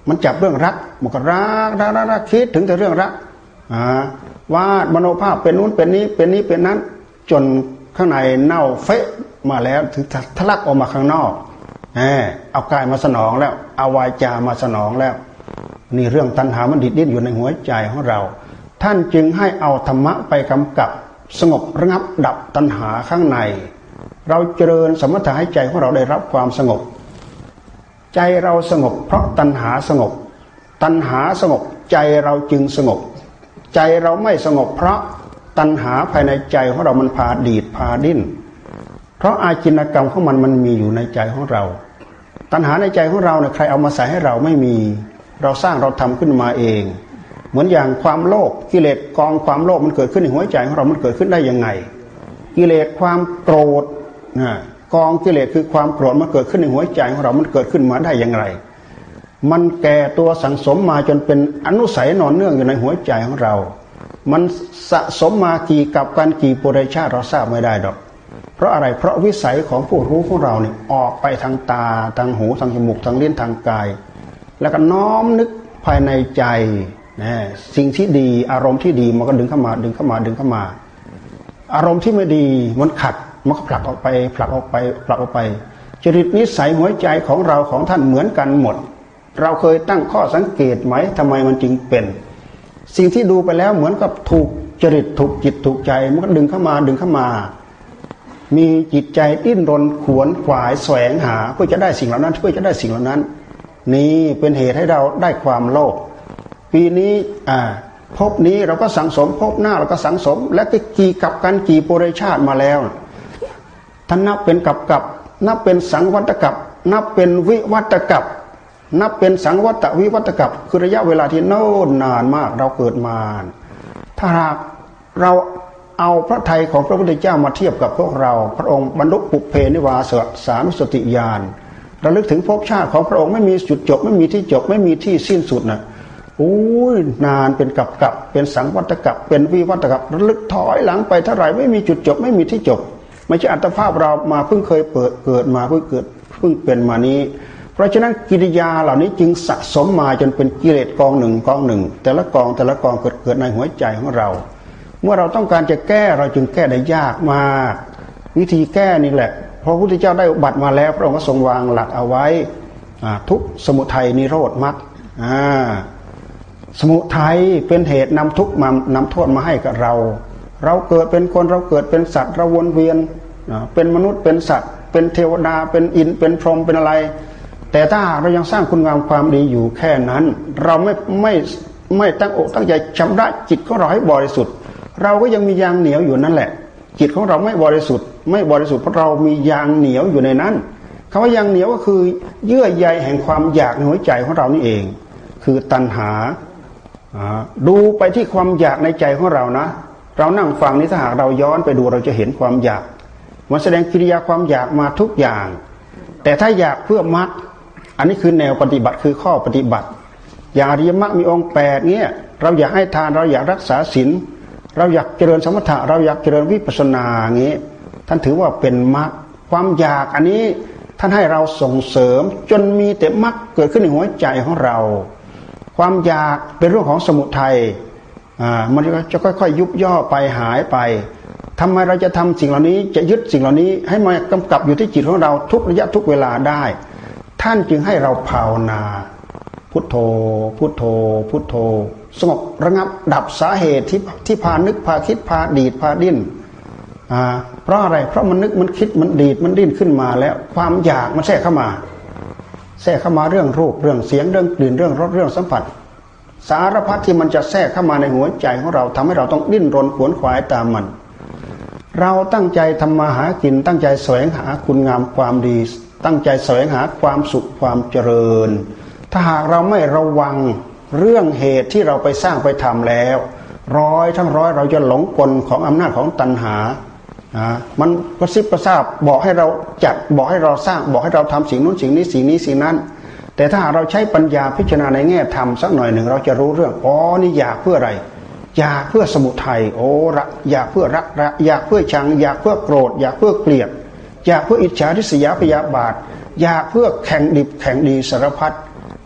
มันจับเรื่องรักมันก็รักคิดถึงแต่เรื่องรักวาดมโนภาพเป็นนู้นเป็นนี้เป็นนี้เป็นนั้นจนข้างในเน่าเฟะมาแล้วถึงทะลักออกมาข้างนอกเอากายมาสนองแล้วเอาวาจามาสนองแล้วนี่เรื่องตัณหามันดิ้นอยู่ในหัวใจของเราท่านจึงให้เอาธรรมะไปกำกับสงบระงับดับตัณหาข้างในเราเจริญสมถะให้ใจของเราได้รับความสงบใจเราสงบเพราะตัณหาสงบตัณหาสงบใจเราจึงสงบใจเราไม่สงบเพราะตัณหาภายในใจของเรามันพาดีดพาดิ้นเพราะอาจินกรรมของมันมีอยู่ในใจของเราตัณหาในใจของเราเนี่ยใครเอามาใส่ให้เราไม่มีเราสร้างเราทำขึ้นมาเองเหมือนอย่างความโลภกิเลสกองความโลภมันเกิดขึ้นในหัวใจของเรามันเกิดขึ้นได้ยังไงกิเลสความโกรธกองกิเลสคือความโกรธมันเกิดขึ้นในหัวใจของเรามันเกิดขึ้นมาได้อย่างไรมันแก่ตัวสังสมมาจนเป็นอนุสัยนอนเนื่องอยู่ในหัวใจของเรามันสะสมมากี่กับกันกี่ปุเรชาติเราทราบไม่ได้ดอกเพราะอะไรเพราะวิสัยของผู้รู้ของเราเนี่ยออกไปทางตาทางหูทางจมูกทางลิ้นทางกายแล้วก็น้อมนึกภายในใจสิ่งที่ดีอารมณ์ที่ดีมันก็ดึงเข้ามาอารมณ์ที่ไม่ดีมันขัดมันก็ผลักออกไปจริตนิสัยหัวใจของเราของท่านเหมือนกันหมดเราเคยตั้งข้อสังเกตไหมทำไมมันจึงเป็นสิ่งที่ดูไปแล้วเหมือนกับถูกจริตถูกจิตถูกใจมันก็ดึงเข้ามามีจิตใจดิ้นรนขวนขวายแสวงหาเพื่อจะได้สิ่งเหล่านั้นนี่เป็นเหตุให้เราได้ความโลภปีนี้ภพนี้เราก็สังสมภพหน้าเราก็สังสมและก็กี่กับกันกี่ปุเรชาติมาแล้วท่านนับเป็นกับนับเป็นสังวัตกับนับเป็นวิวัตกับนับเป็นสังวัตวิวัตกับคือระยะเวลาที่โน่นนานมากเราเกิดมาถ้าหากเราเอาพระทัยของพระพุทธเจ้ามาเทียบกับพวกเราพระองค์บรรลุปุเพนิวาสานุสติญาณระลึกถึงภพชาติของพระองค์ไม่มีจุดจบไม่มีที่จบไม่มีที่สิ้นสุดนะนานเป็นกับเป็นสังวัตกับเป็นวิวัตกับระลึกถอยหลังไปเท่าไหร่ไม่มีจุดจบไม่มีที่จบไม่ใช่อัตภาพเรามาเพิ่งเคยเกิดมาเพิ่งเป็นมานี้เพราะฉะนั้นกิริยาเหล่านี้จึงสะสมมาจนเป็นกิเลสกองหนึ่งแต่ละกองเกิดในหัวใจของเราเมื่อเราต้องการจะแก้เราจึงแก้ได้ยากมากวิธีแก้นี่แหละพระพุทธเจ้าได้อุบัติมาแล้วพระองค์ก็ทรงวางหลักเอาไว้ทุกสมุทัยนิโรธมรรคสมุทัยเป็นเหตุนำทุกข์มานำโทษมาให้กับเราเกิดเป็นคนเราเกิดเป็นสัตว์เราวนเวียนเป็นมนุษย์เป็นสัตว์เป็นเทวดาเป็นอินทร์เป็นพรหมเป็นอะไรแต่ถ้าเรายังสร้างคุณงามความดีอยู่แค่นั้นเราไม่ตั้งอกตั้งใจชำระจิตของเราให้บริสุทธิ์เราก็ยังมียางเหนียวอยู่นั่นแหละจิตของเราไม่บริสุทธิ์เพราะเรามียางเหนียวอยู่ในนั้นคำว่ายางเหนียวก็คือเยื่อใยแห่งความอยากในหัวใจของเรานี่เองคือตัณหาดูไปที่ความอยากในใจของเรานะเรานั่งฟังนี้ถ้าหากเราย้อนไปดูเราจะเห็นความอยากมันแสดงกิริยาความอยากมาทุกอย่างแต่ถ้าอยากเพื่อมรรคอันนี้คือแนวปฏิบัติคือข้อปฏิบัติอย่างอริยมรรคมีองค์8เนี่ยเราอยากให้ทานเราอยากรักษาศีลเราอยากเจริญสมถะเราอยากเจริญวิปัสสนาอย่างนี้ท่านถือว่าเป็นมรรคความอยากอันนี้ท่านให้เราส่งเสริมจนมีแต่มรรคเกิดขึ้นในหัวใจของเราความอยากเป็นเรื่องของสมุทัยมันจะค่อยๆยุบย่อไปหายไปทำไมเราจะทำสิ่งเหล่านี้จะยึดสิ่งเหล่านี้ให้มากำกับอยู่ที่จิตของเราทุกระยะทุกเวลาได้ท่านจึงให้เราภาวนาพุทโธพุทโธพุทโธสงบระงับดับสาเหตุที่พานึกพาคิดพาดีดพาดิ้นเพราะอะไรเพราะมันนึกมันคิดมันดีดมันดิ้นขึ้นมาแล้วความอยากมันแทรกเข้ามาเรื่องรูปเรื่องเสียงเรื่องกลิ่นเรื่องรสเรื่องสัมผัสสารพัดที่มันจะแทรกเข้ามาในหัวใจของเราทำให้เราต้องดิ้นรนขวนขวายตามมันเราตั้งใจทำมาหากินตั้งใจแสวงหาคุณงามความดีตั้งใจแสวงหาความสุขความเจริญถ้าหากเราไม่ระวังเรื่องเหตุที่เราไปสร้างไปทำแล้วทั้งร้อยเราจะหลงกลของอำนาจของตัณหามันกระซิบกระซาบบอกให้เราจัดบอกให้เราสร้างบอกให้เราทำสิ่งนู้นสิ่งนี้สิ่งนี้สิ่งนั้นแต่ถ้าเราใช้ปัญญาพิจารณาในแง่ธรรมสักหน่อยหนึ่งเราจะรู้เรื่องนี่อยากเพื่ออะไรอยากเพื่อสมุทัยอยากเพื่อรักอยากเพื่อชังอยากเพื่อโกรธอยากเพื่อเกลียดอยากเพื่ออิจฉาริษยาพยาบาทอยากเพื่อแข่งดิบแข่งดีสารพัด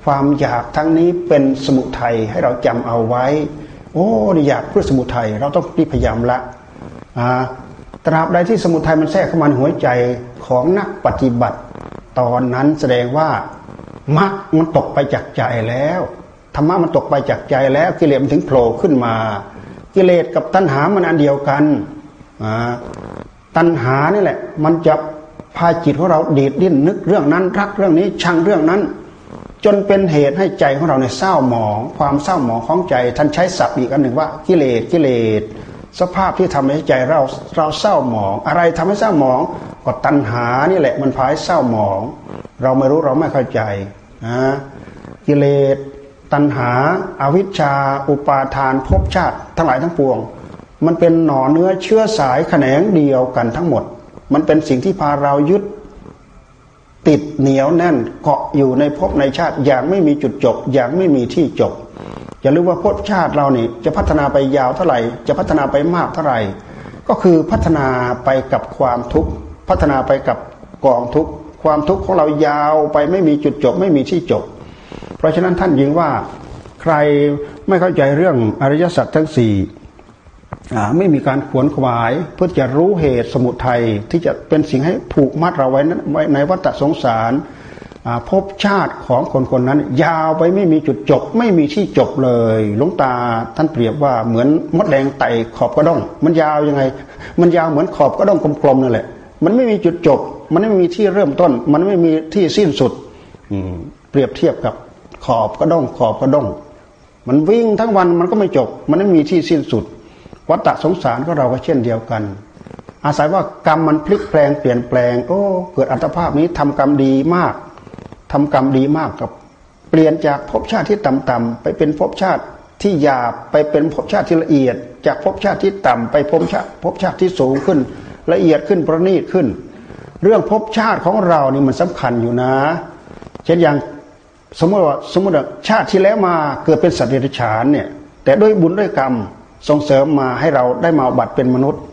ความอยากทั้งนี้เป็นสมุทัยให้เราจำเอาไว้โอ้อยากเพื่อสมุทัยเราต้องพยายามละตราบใดที่สมุทัยมันแทรกเข้ามาในหัวใจของนักปฏิบัติตอนนั้นแสดงว่ามรรคมันตกไปจากใจแล้วธรรมะมันตกไปจากใจแล้วกิเลสมันถึงโผล่ขึ้นมากิเลสกับตัณหามันอันเดียวกันตัณหานี่แหละมันจะพาจิตของเราดีดดิ้นนึกเรื่องนั้นรักเรื่องนี้ชังเรื่องนั้นจนเป็นเหตุให้ใจของเราในเศร้าหมองความเศร้าหมองของใจท่านใช้ศัพท์อีกอันหนึ่งว่ากิเลสสภาพที่ทำให้ใจเราเศร้าหมองอะไรทำให้เศร้าหมองก็ตัณหานี่แหละมันพาให้เศร้าหมองเราไม่รู้เราไม่เข้าใจกิเลสตัณหาอวิชชาอุปาทานภพชาติทั้งหลายทั้งปวงมันเป็นหน่อเนื้อเชื้อสายแขนงเดียวกันทั้งหมดมันเป็นสิ่งที่พาเรายึดติดเหนียวแน่นเกาะอยู่ในภพในชาติอย่างไม่มีจุดจบอย่างไม่มีที่จบอย่าลืมว่าภพชาติเรานี่จะพัฒนาไปยาวเท่าไหร่จะพัฒนาไปมากเท่าไหร่ก็คือพัฒนาไปกับความทุกข์พัฒนาไปกับกองทุกข์ความทุกข์ของเรายาวไปไม่มีจุดจบไม่มีที่จบเพราะฉะนั้นท่านยิงว่าใครไม่เข้าใจเรื่องอริยสัจทั้งสี่ไม่มีการขวนขวายเพื่อจะรู้เหตุสมุทัยที่จะเป็นสิ่งให้ผูกมัดเราไว้ในวัฏสงสารภพชาติของคนนั้นยาวไปไม่มีจุดจบไม่มีที่จบเลยหลวงตาท่านเปรียบว่าเหมือนมดแดงไต่ขอบกระด้งมันยาวยังไงมันยาวเหมือนขอบกระด้งกลมๆนั่นแหละมันไม่มีจุดจบมันไม่มีที่เริ่มต้นมันไม่มีที่สิ้นสุดเปรียบเทียบกับขอบกระด้งมันวิ่งทั้งวันมันก็ไม่จบมันไม่มีที่สิ้นสุดวัฏสงสารของเราก็เช่นเดียวกันอาศัยว่ากรรมมันพลิกแปลงเปลี่ยนแปลงโอ้เกิดอัตภาพนี้ทำกรรมดีมากกับเปลี่ยนจากภพชาติที่ต่ำๆไปเป็นภพชาติที่หยาบไปเป็นภพชาติที่ละเอียดจากภพชาติที่ต่ำไปภพชาติที่สูงขึ้นละเอียดขึ้นประณีตขึ้นเรื่องภพชาติของเรานี่มันสำคัญอยู่นะเช่นอย่างสมมติว่าชาติที่แล้วมาเกิดเป็นสัตว์เดรัจฉานเนี่ยแต่ด้วยบุญด้วยกรรมส่งเสริมมาให้เราได้มาบัติเป็นมนุษย์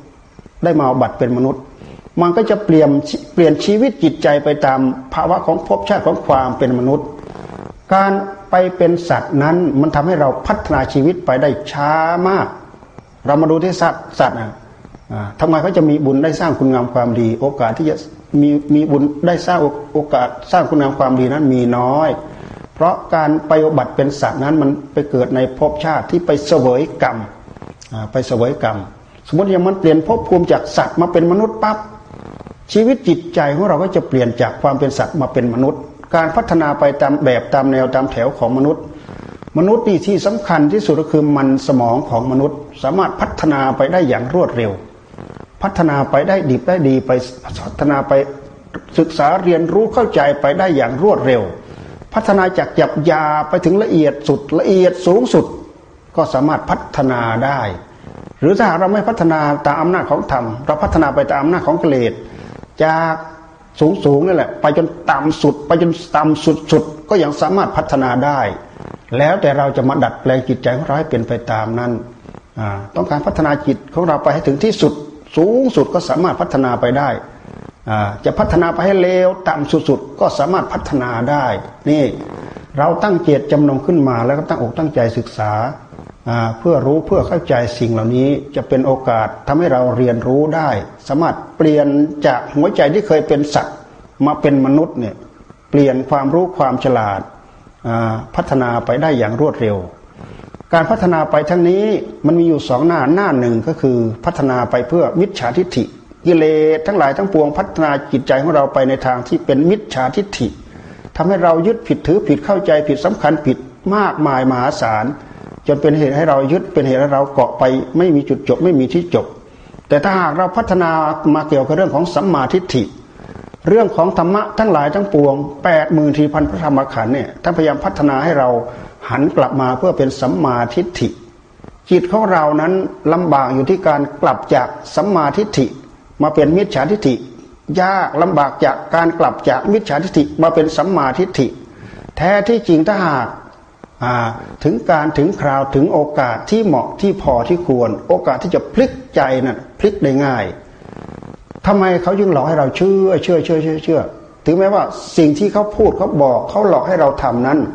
มันก็จะเปลี่ยนชีวิตจิตใจไปตามภาวะของภพชาติของความเป็นมนุษย์การไปเป็นสัตว์นั้นมันทำให้เราพัฒนาชีวิตไปได้ช้ามากเรามาดูที่สัตว์ทำไมเขาจะมีบุญได้สร้างคุณงามความดีโอกาสที่จะมีบุญได้สร้างโอกาสสร้างคุณงามความดีนั้นมีน้อยเพราะการไปบัติเป็นสัตว์นั้นมันไปเกิดในภพชาติที่ไปเสวยกรรมสมมติอย่างมันเปลี่ยนภพภูมิจากสัตว์มาเป็นมนุษย์ปั๊บชีวิตจิตใจของเราก็จะเปลี่ยนจากความเป็นสัตว์มาเป็นมนุษย์การพัฒนาไปตามแบบตามแนวตามแถวของมนุษย์นี่ที่สำคัญที่สุดก็คือมันสมองของมนุษย์สามารถพัฒนาไปได้อย่างรวดเร็วพัฒนาไปได้ดิบได้ดีไปพัฒนาไปศึกษาเรียนรู้เข้าใจไปได้อย่างรวดเร็วพัฒนาจากหยับยาไปถึงละเอียดสุดละเอียดสูงสุดก็สามารถพัฒนาได้หรือถ้าเราไม่พัฒนาตามอำนาจของธรรมเราพัฒนาไปตามอำนาจของกิเลสจากสูงนั่นแหละไปจนต่ำสุดไปจนต่ำสุดก็ยังสามารถพัฒนาได้แล้วแต่เราจะมาดัดแปลงจิตใจของเราให้เป็นไปตามนั้นต้องการพัฒนาจิตของเราไปให้ถึงที่สุดสูงสุดก็สามารถพัฒนาไปได้จะพัฒนาไปให้เลวต่ำสุดก็สามารถพัฒนาได้นี่เราตั้งเจตจำนงขึ้นมาแล้วก็ตั้งอกตั้งใจศึกษาเพื่อรู้เพื่อเข้าใจสิ่งเหล่านี้จะเป็นโอกาสทำให้เราเรียนรู้ได้สามารถเปลี่ยนจากหัวใจที่เคยเป็นสัตว์มาเป็นมนุษย์เนี่ยเปลี่ยนความรู้ความฉลาดพัฒนาไปได้อย่างรวดเร็วการพัฒนาไปทั้งนี้มันมีอยู่สองหน้าหนึ่งก็คือพัฒนาไปเพื่อมิจฉาทิฏฐิกิเลสทั้งหลายทั้งปวงพัฒนาจิตใจของเราไปในทางที่เป็นมิจฉาทิฏฐิทำให้เรายึดผิดถือผิดเข้าใจผิดสำคัญผิดมากมายมหาศาลจนเป็นเหตุให้เรายึดเป็นเหตุให้เราเกาะไปไม่มีจุดจบไม่มีที่จบแต่ถ้าหากเราพัฒนามาเกี่ยวกับเรื่องของสัมมาทิฏฐิเรื่องของธรรมะทั้งหลายทั้งปวง 84,000 พระธรรมขันธ์เนี่ยท่านพยายามพัฒนาให้เราหันกลับมาเพื่อเป็นสัมมาทิฏฐิจิตของเรานั้นลำบากอยู่ที่การกลับจากสัมมาทิฏฐิมาเป็นมิจฉาทิฏฐิยากลำบากจากการกลับจากมิจฉาทิฏฐิมาเป็นสัมมาทิฏฐิแท้ที่จริงถ้าหากถึงการถึงคราวถึงโอกาสที่เหมาะที่พอที่ควรโอกาสที่จะพลิกใจน่ะพลิกได้ง่ายทำไมเขาจึงหลอกให้เราเชื่อถึงแม้ว่าสิ่งที่เขาพูดเขาบอกเขาหลอกให้เราทำนั้น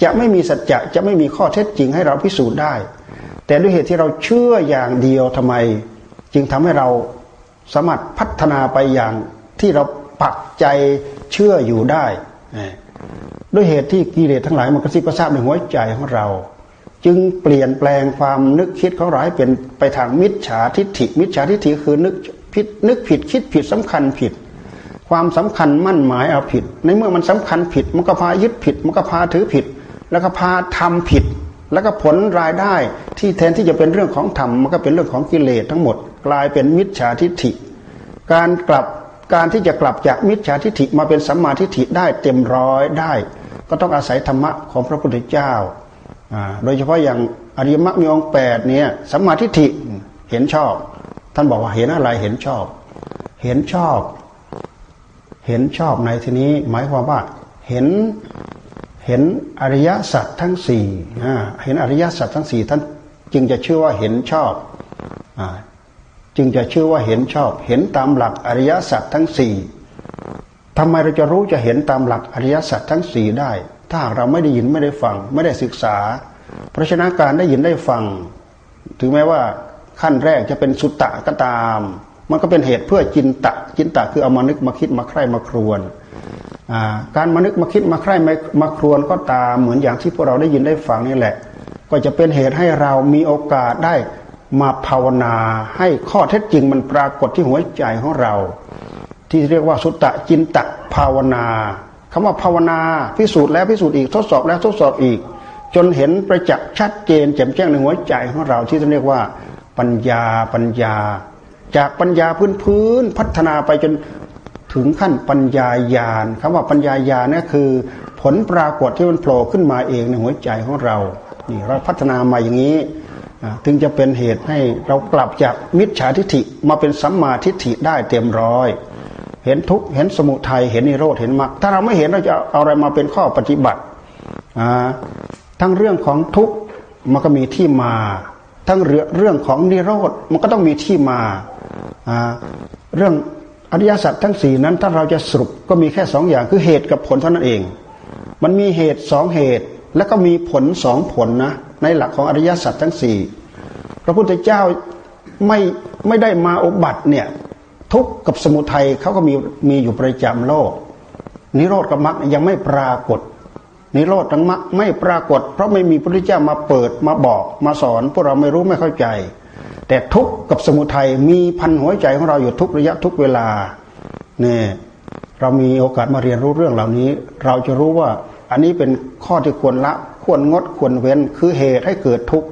จะไม่มีสัจจะจะไม่มีข้อเท็จจริงให้เราพิสูจน์ได้แต่ด้วยเหตุที่เราเชื่ออย่างเดียวทำไมจึงทำให้เราสามารถพัฒนาไปอย่างที่เราปักใจเชื่ออยู่ได้ด้วยเหตุที่กิเลสทั้งหลายมันกระซิบกระซาบในหัวใจของเราจึงเปลี่ยนแปลงความนึกคิดของเราให้เป็นไปทางมิจฉาทิฏฐิมิจฉาทิฏฐิคือนึกผิดคิดผิดสำคัญผิดความสำคัญมั่นหมายเอาผิดในเมื่อมันสำคัญผิดมันก็พายึดผิดมันก็พาถือผิดแล้วก็พาทำผิดแล้วก็ผลรายได้ที่แทนที่จะเป็นเรื่องของธรรมมันก็เป็นเรื่องของกิเลสทั้งหมดกลายเป็นมิจฉาทิฏฐิการที่จะกลับจากมิจฉาทิฏฐิมาเป็นสัมมาทิฏฐิได้เต็มร้อยได้ก็ต้องอาศัยธรรมะของพระพุทธเจ้าโดยเฉพาะอย่างอริยมรรคมีองค์8เนี่ยสัมมาทิฏฐิเห็นชอบท่านบอกว่าเห็นอะไรเห็นชอบเห็นชอบในที่นี้หมายความว่าเห็นอริยสัจทั้งสี่เห็นอริยสัจทั้งสี่ท่านจึงจะชื่อว่าเห็นชอบจึงจะชื่อว่าเห็นชอบเห็นตามหลักอริยสัจทั้งสี่ทำไมเราจะรู้จะเห็นตามหลักอริยสัจทั้งสี่ได้ถ้าหากเราไม่ได้ยินไม่ได้ฟังไม่ได้ศึกษาเพราะฉะนั้นการได้ยินได้ฟังถึงแม้ว่าขั้นแรกจะเป็นสุตตะก็ตามมันก็เป็นเหตุเพื่อจินตะคือเอามานึกมาคิดมาใคร่มาครวญการมานึกมาคิดมาใคร่มาครวญก็ตามเหมือนอย่างที่พวกเราได้ยินได้ฟังนี่แหละก็จะเป็นเหตุให้เรามีโอกาสได้มาภาวนาให้ข้อเท็จจริงมันปรากฏที่หัวใจของเราที่เรียกว่าสุตตะจินตะภาวนาคำว่าภาวนาพิสูจน์แล้วพิสูจน์อีกทดสอบแล้วทดสอบอีกจนเห็นประจักษ์ชัดเจนแจ่มแจ้งในหัวใจของเราที่เรียกว่าปัญญาจากปัญญาพื้นพัฒนาไปจนถึงขั้นปัญญาญาณคำว่าปัญญาญาณนี่คือผลปรากฏที่มันโผล่ขึ้นมาเองในหัวใจของเรานี่เราพัฒนามาอย่างนี้ถึงจะเป็นเหตุให้เรากลับจากมิจฉาทิฏฐิมาเป็นสัมมาทิฏฐิได้เต็มร้อยเห็นทุกข์เห็นสมุทัยเห็นนิโรธเห็นมรรคถ้าเราไม่เห็นเราจะเอาอะไรมาเป็นข้อปฏิบัติทั้งเรื่องของทุกข์มันก็มีที่มาทั้งเรื่องของนิโรธมันก็ต้องมีที่มาเรื่องอริยสัจทั้งสี่นั้นถ้าเราจะสรุปก็มีแค่2อย่างคือเหตุกับผลเท่านั้นเองมันมีเหตุ2เหตุแล้วก็มีผล2ผลนะในหลักของอริยสัจทั้งสี่พระพุทธเจ้าไม่ได้มาอุบัติเนี่ยทุกข์กับสมุทัยเขาก็มีอยู่ประจำโลกนิโรธกับมรรคยังไม่ปรากฏนิโรธทั้งมรรคไม่ปรากฏเพราะไม่มีพระพุทธเจ้ามาเปิดมาบอกมาสอนพวกเราไม่รู้ไม่เข้าใจแต่ทุกข์กับสมุทัยมีพันหัวใจของเราอยู่ทุกระยะทุกเวลาเนี่ยเรามีโอกาสมาเรียนรู้เรื่องเหล่านี้เราจะรู้ว่าอันนี้เป็นข้อที่ควรละควรงดควรเว้นคือเหตุให้เกิดทุกข์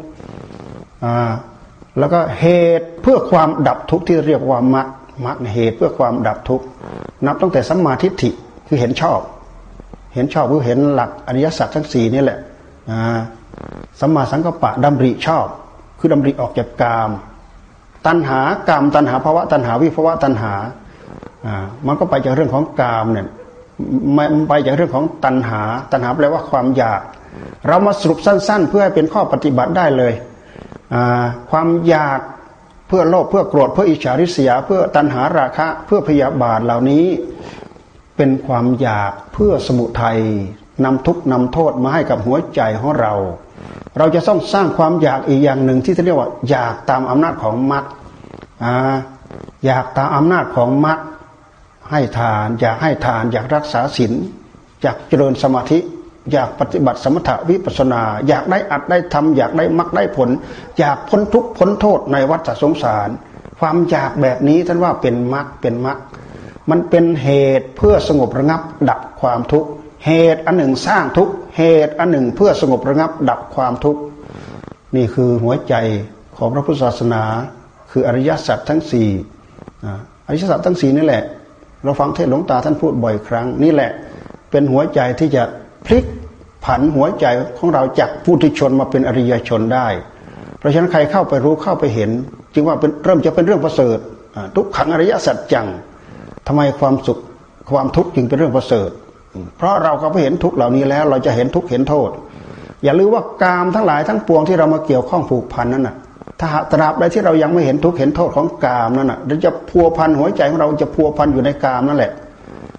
แล้วก็เหตุเพื่อความดับทุกข์ที่เรียกว่ามรรคเหตุเพื่อความดับทุกข์นับตั้งแต่สัมมาทิฏฐิคือเห็นชอบคือเห็นหลักอริยสัจทั้งสี่นี่แหละสัมมาสังกัปปะดำริชอบคือดำริออกจากกามตัณหากามตัณหาภวะตัณหาวิภวะตัณหามันก็ไปจากเรื่องของกามเนี่ยมันไปจากเรื่องของตัณหาแปลว่าความอยากเรามาสรุปสั้นๆเพื่อให้เป็นข้อปฏิบัติได้เลยความอยากเพื่อโลภเพื่อโกรธเพื่ออิจฉาริษยาเพื่อตัณหาราคะเพื่อพยาบาทเหล่านี้เป็นความอยากเพื่อสมุทัยนำทุกข์นำโทษมาให้กับหัวใจของเราจะต้องสร้างความอยากอีกอย่างหนึ่งที่เรียกว่าอยากตามอำนาจของมรรคอยากตามอำนาจของมรรคให้ทานอยากให้ทานอยากรักษาศีลอยากเจริญสมาธิอยากปฏิบัติสมถะวิปัสสนาอยากได้อัดได้ทำอยากได้มรรคได้ผลอยากพ้นทุกข์พ้นโทษในวัฏสงสารความอยากแบบนี้ท่านว่าเป็นมรรคมันเป็นเหตุเพื่อสงบระงับดับความทุกข์เหตุอันหนึ่งสร้างทุกข์เหตุอันหนึ่งเพื่อสงบระงับดับความทุกข์นี่คือหัวใจของพระพุทธศาสนาคืออริยสัจทั้งสี่อริยสัจทั้งสี่นี่แหละเราฟังเทศน์หลวงตาท่านพูดบ่อยครั้งนี่แหละเป็นหัวใจที่จะพลิกผันหัวใจของเราจากปุถุชนมาเป็นอริยชนได้เพราะฉะนั้นใครเข้าไปรู้เข้าไปเห็นจึงว่าเริ่มจะเป็นเรื่องประเสริฐทุกขังอริยสัจจังทำไมความสุขความทุกข์จึงเป็นเรื่องประเสริฐเพราะเราก็ไปเห็นทุกข์เหล่านี้แล้วเราจะเห็นทุกข์เห็นโทษอย่าลืมว่ากามทั้งหลายทั้งปวงที่เรามาเกี่ยวข้องผูกพันนั้นน่ะถ้าตราบใดที่เรายังไม่เห็นทุกข์เห็นโทษของกามนั่นน่ะเราจะพัวพันหัวใจของเราจะพัวพันอยู่ในกามนั่นแหละ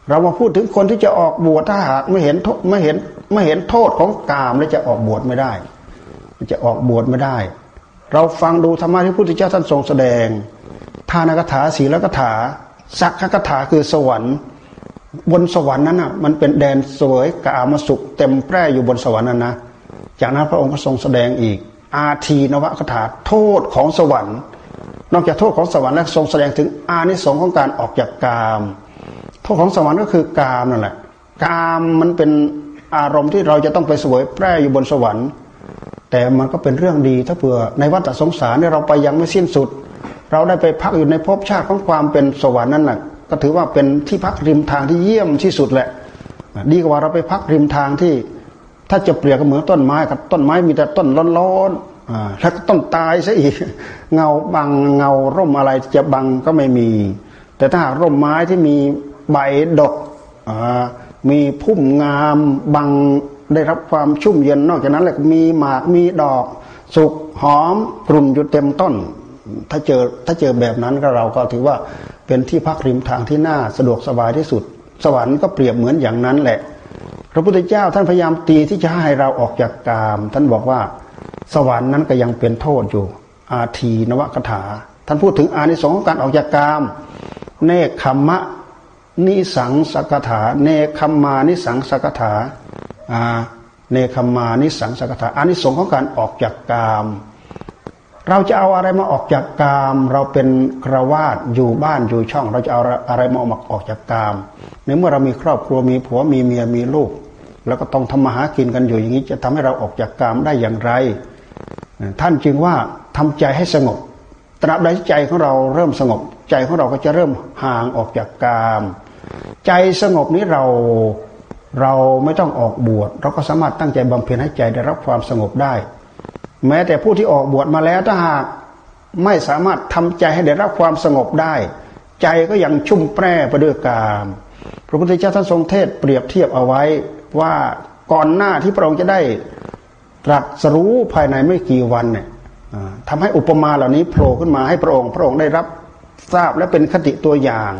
เรามาพูดถึงคนที่จะออกบวชถ้าหากไม่เห็นโทษของกามแล้วจะออกบวชไม่ได้จะออกบวชไม่ได้เราฟังดูธรรมะที่พระพุทธเจ้าท่านทรงแสดงทานกถาศีลกถาสักขกถาคือสวรรค์บนสวรรค์นั้นน่ะมันเป็นแดนเสวยกามสุขเต็มแปร่อยู่บนสวรรค์นั้นนะจากนั้นพระองค์ก็ทรงแสดงอีกอาทีนวคถาโทษของสวรรค์นอกจากโทษของสวรรค์แล้วทรงแสดงถึงอานิสงส์ของการออกจากกามโทษของสวรรค์ก็คือกามนั่นแหละกามมันเป็นอารมณ์ที่เราจะต้องไปเสวยแปร่อยู่บนสวรรค์แต่มันก็เป็นเรื่องดีถ้าเผื่อในวัฏสงสารเนี่ยเราไปยังไม่สิ้นสุดเราได้ไปพักอยู่ในภพชาติของความเป็นสวรรค์นั่นแหละก็ถือว่าเป็นที่พักริมทางที่เยี่ยมที่สุดแหละดีกว่าเราไปพักริมทางที่ถ้าจะเปรียบกับเหมือนต้นไม้กับต้นไม้มีแต่ต้นร้อนๆแล้วก็ต้นตายซะอีกเงาบังเงาร่มอะไรจะบังก็ไม่มีแต่ถ้าหากร่มไม้ที่มีใบดกมีพุ่มงามบังได้รับความชุ่มเย็นนอกจากนั้นแล้วมีหมากมีดอกสุกหอมกลุ่นอยู่เต็มต้นถ้าเจอแบบนั้นก็เราก็ถือว่าเป็นที่พักริมทางที่น่าสะดวกสบายที่สุดสวรรค์ก็เปรียบเหมือนอย่างนั้นแหละพระพุทธเจ้าท่านพยายามตีที่จะให้เราออกจากกามท่านบอกว่าสวรรค์นั้นก็ยังเป็นโทษอยู่อาทีนวคถาท่านพูดถึงอานิสงส์ของการออกจากกามเนคขมมะนิสังสกถาเนคขมมานิสังสกถาเนคขมมานิสังสกถาอานิสงส์ของการออกจากกามเราจะเอาอะไรมาออกจากกามเราเป็นฆราวาสอยู่บ้านอยู่ช่องเราจะเอาอะไรมาออกจากกามในเมื่อเรามีครอบครัวมีผัวมีเมียมีลูกแล้วก็ต้องทำมาหากินกันอยู่อย่างนี้จะทำให้เราออกจากกามได้อย่างไรท่านจึงว่าทำใจให้สงบตราบใดใจของเราเริ่มสงบใจของเราก็จะเริ่มห่างออกจากกามใจสงบนี้เราไม่ต้องออกบวชเราก็สามารถตั้งใจบำเพ็ญให้ใจได้รับความสงบได้แม้แต่ผู้ที่ออกบวชมาแล้วถ้าหากไม่สามารถทำใจให้ได้รับความสงบได้ใจก็ยังชุ่มแปร่ไปด้วยกามพระพุทธเจ้าท่านทรงเทศเปรียบเทียบเอาไว้ว่าก่อนหน้าที่พระองค์จะได้ตรัสรู้ภายในไม่กี่วันเนี่ยทำให้อุปมาเหล่านี้โผล่ขึ้นมาให้พระองค์ได้รับทราบและเป็นคติตัวอย่าง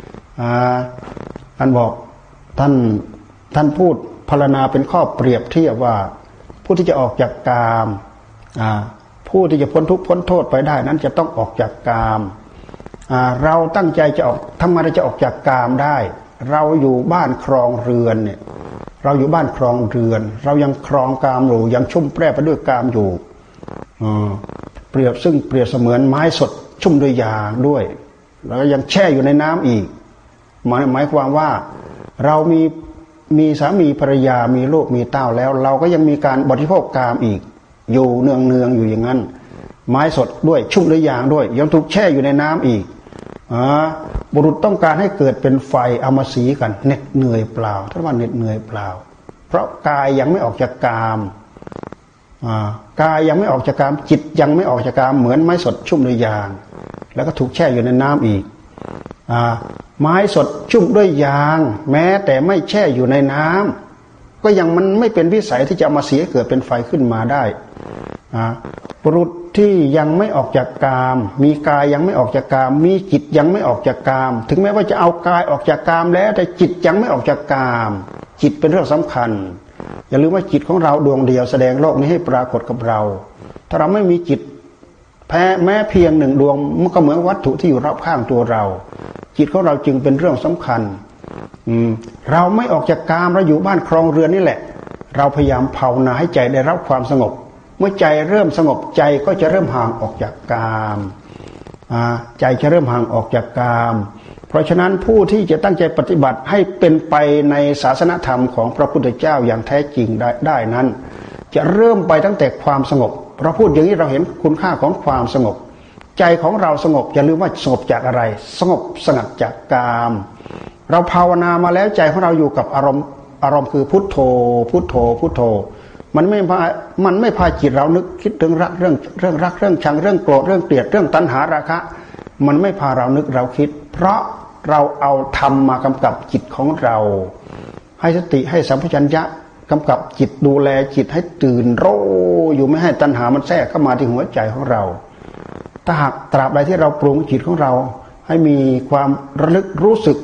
ท่านบอกท่านพูดพรรณนาเป็นข้อเปรียบเทียบว่าผู้ที่จะออกจากกามผู้ที่จะพ้นทุกข์พ้นโทษไปได้นั้นจะต้องออกจากกามเราตั้งใจจะออกทำไมเราจะออกจากกามได้เราอยู่บ้านครองเรือนเนี่ยเราอยู่บ้านครองเรือนเรายังครองกามอยู่ยังชุ่มแปร่ไปด้วยกามอยู่เปรียบเสมือนไม้สดชุ่มด้วยยางด้วยแล้วก็ยังแช่อยู่ในน้ำอีกหมายความว่าเรามีสามีภรรยามีลูกมีเต้าแล้วเราก็ยังมีการบริโภคกามอีกอยู่เนืองอยู่อย่างนั้นไม้สดด้วยชุ่มด้วยยางด้วยยังถูกแช่อยู่ในน้ำอีกบุรุษต้องการให้เกิดเป็นไฟเอามาสีกันเหน็ดเหนื่อยเปล่าถ้าว่าเหน็ดเหนื่อยเปล่าเพราะกายยังไม่ออกจากกามกายยังไม่ออกจากกามจิตยังไม่ออกจากกามเหมือนไม้สดชุ่มด้วยยางแล้วก็ถูกแช่อยู่ในน้ำอีกไม้สดชุ่มด้วยยางแม้แต่ไม่แช่อยู่ในน้ำก็ยังมันไม่เป็นวิสัยที่จะมาเสียเกิดเป็นไฟขึ้นมาได้บุรุษที่ยังไม่ออกจากกามมีกายยังไม่ออกจากกามมีจิตยังไม่ออกจากกามถึงแม้ว่าจะเอากายออกจากกามแล้วแต่จิตยังไม่ออกจากกามจิตเป็นเรื่องสำคัญอย่าลืมว่าจิตของเราดวงเดียวแสดงโลกนี้ให้ปรากฏกับเราถ้าเราไม่มีจิตแม้เพียงหนึ่งดวงมันก็เหมือนวัตถุที่อยู่รอบข้างตัวเราจิตของเราจึงเป็นเรื่องสำคัญเราไม่ออกจากกามเราอยู่บ้านครองเรือนนี่แหละเราพยายามภาวนาให้ใจได้รับความสงบเมื่อใจเริ่มสงบใจก็จะเริ่มห่างออกจากกามใจจะเริ่มห่างออกจากกามเพราะฉะนั้นผู้ที่จะตั้งใจปฏิบัติให้เป็นไปในศาสนธรรมของพระพุทธเจ้าอย่างแท้จริงได้นั้นจะเริ่มไปตั้งแต่ความสงบเราพูดอย่างนี้เราเห็นคุณค่าของความสงบใจของเราสงบอย่าลืมว่าสงบจากอะไรสงบสงัดจากกามเราภาวนามาแล้วใจของเราอยู่กับอารมณ์คือพุทโธพุทโธพุทโธมันไม่พาจิตเรานึกคิดถึงรักเรื่องรักเรื่องชังเรื่องโกรธเรื่องเกลียดเรื่องตัณหาราคะมันไม่พาเรานึกเราคิดเพราะเราเอาธรรมมากำกับจิตของเราให้สติให้สัมปชัญญะกำกับจิตดูแลจิตให้ตื่นรู้อยู่ไม่ให้ตัณหามันแทรกเข้ามาที่หัวใจของเราถ้าหากตราบใดที่เราปรุงจิตของเราให้มีความระลึกรู้สึกเ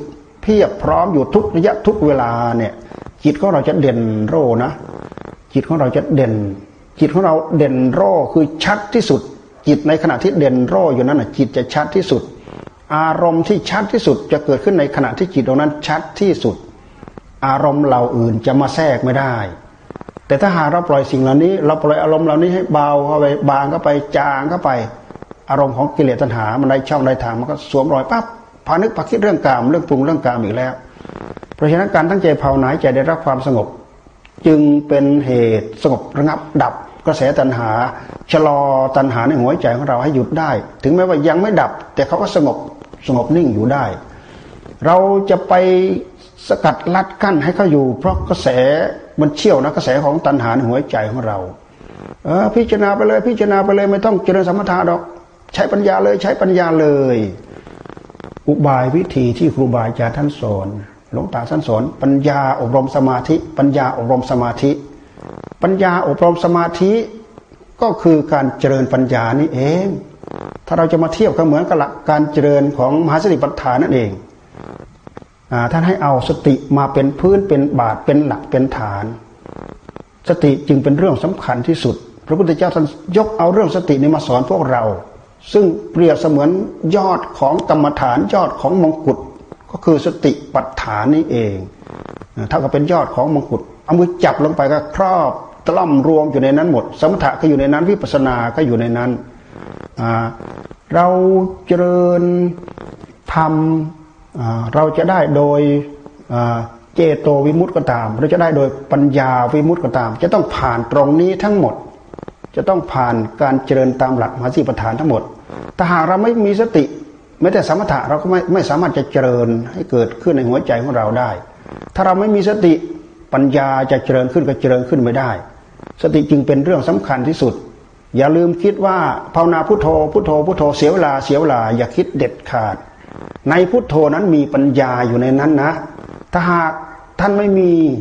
พียบพร้อมอยู่ทุกระยะทุกเวลาเนี่ยจิตของเราจะเด่นโร่นะจิตของเราจะเด่นจิตของเราเด่นโร่คือชัดที่สุดจิตในขณะที่เด่นโร่อยู่นั้นจิตจะชัดที่สุดอารมณ์ที่ชัดที่สุดจะเกิดขึ้นในขณะที่จิตตรงนั้นชัดที่สุดอารมณ์เหล่าอื่นจะมาแทรกไม่ได้แต่ถ้าหากเราปล่อยสิ่งเหล่านี้เราปล่อยอารมณ์เหล่านี้ให้เบาเข้าไปบางเข้าไปจางเข้าไปอารมณ์ของกิเลสตัณหามันได้ช่องได้ทางมันก็สวมรอยปั๊บพานึกพาคิดเรื่องกามเรื่องปรุงเรื่องกามอีกแล้วเพราะฉะนั้นการตั้งใจภาวนาใจได้รับความสงบจึงเป็นเหตุสงบระงับดับกระแสตัณหาชะลอตัณหาในหัวใจของเราให้หยุดได้ถึงแม้ว่ายังไม่ดับแต่เขาก็สงบนิ่งอยู่ได้เราจะไปสกัดลัดกั้นให้เขาอยู่เพราะกระแสมันเชี่ยวนะกระแสของตัณหาในหัวใจของเราพิจารณาไปเลยพิจารณาไปเลยไม่ต้องเจริญสมถะดอกใช้ปัญญาเลยใช้ปัญญาเลยอุบายวิธีที่ครูบาอาจารย์ท่านสอนหลวงตาท่านสอนปัญญาอบรมสมาธิปัญญาอบรมสมาธิปัญญาอบรมสมาธิก็คือการเจริญปัญญานี่เองถ้าเราจะมาเทียบก็เหมือนกับหลักการเจริญของมหาสติปัฏฐานนั่นเองท่านให้เอาสติมาเป็นพื้นเป็นบาทเป็นหลักเป็นฐานสติจึงเป็นเรื่องสำคัญที่สุดพระพุทธเจ้าท่านยกเอาเรื่องสตินี้มาสอนพวกเราซึ่งเปรียบเสมือนยอดของกรรมฐานยอดของมงกุฎก็คือสติปัฏฐานนี้เองเท่ากับเป็นยอดของมงกุฎเอามือจับลงไปก็ครอบตล่อมรวมอยู่ในนั้นหมดสมถะก็อยู่ในนั้นวิปัสสนาก็อยู่ในนั้นเราเจริญธรรมเราจะได้โดยเจโตวิมุตติก็ตามเราจะได้โดยปัญญาวิมุตติก็ตามจะต้องผ่านตรงนี้ทั้งหมดจะต้องผ่านการเจริญตามหลักมหาสติปัฏฐานทั้งหมดถ้าหากเราไม่มีสติไม่แต่สมถะเราก็ไม่สามารถจะเจริญให้เกิดขึ้นในหัวใจของเราได้ถ้าเราไม่มีสติปัญญาจะเจริญขึ้นก็เจริญขึ้นไม่ได้สติจึงเป็นเรื่องสำคัญที่สุดอย่าลืมคิดว่าภาวนาพุทโธพุทโธพุทโธเสียเวลาเสียเวลาอย่าคิดเด็ดขาดในพุทโธนั้นมีปัญญาอยู่ในนั้นนะถ้าหากท่านไม่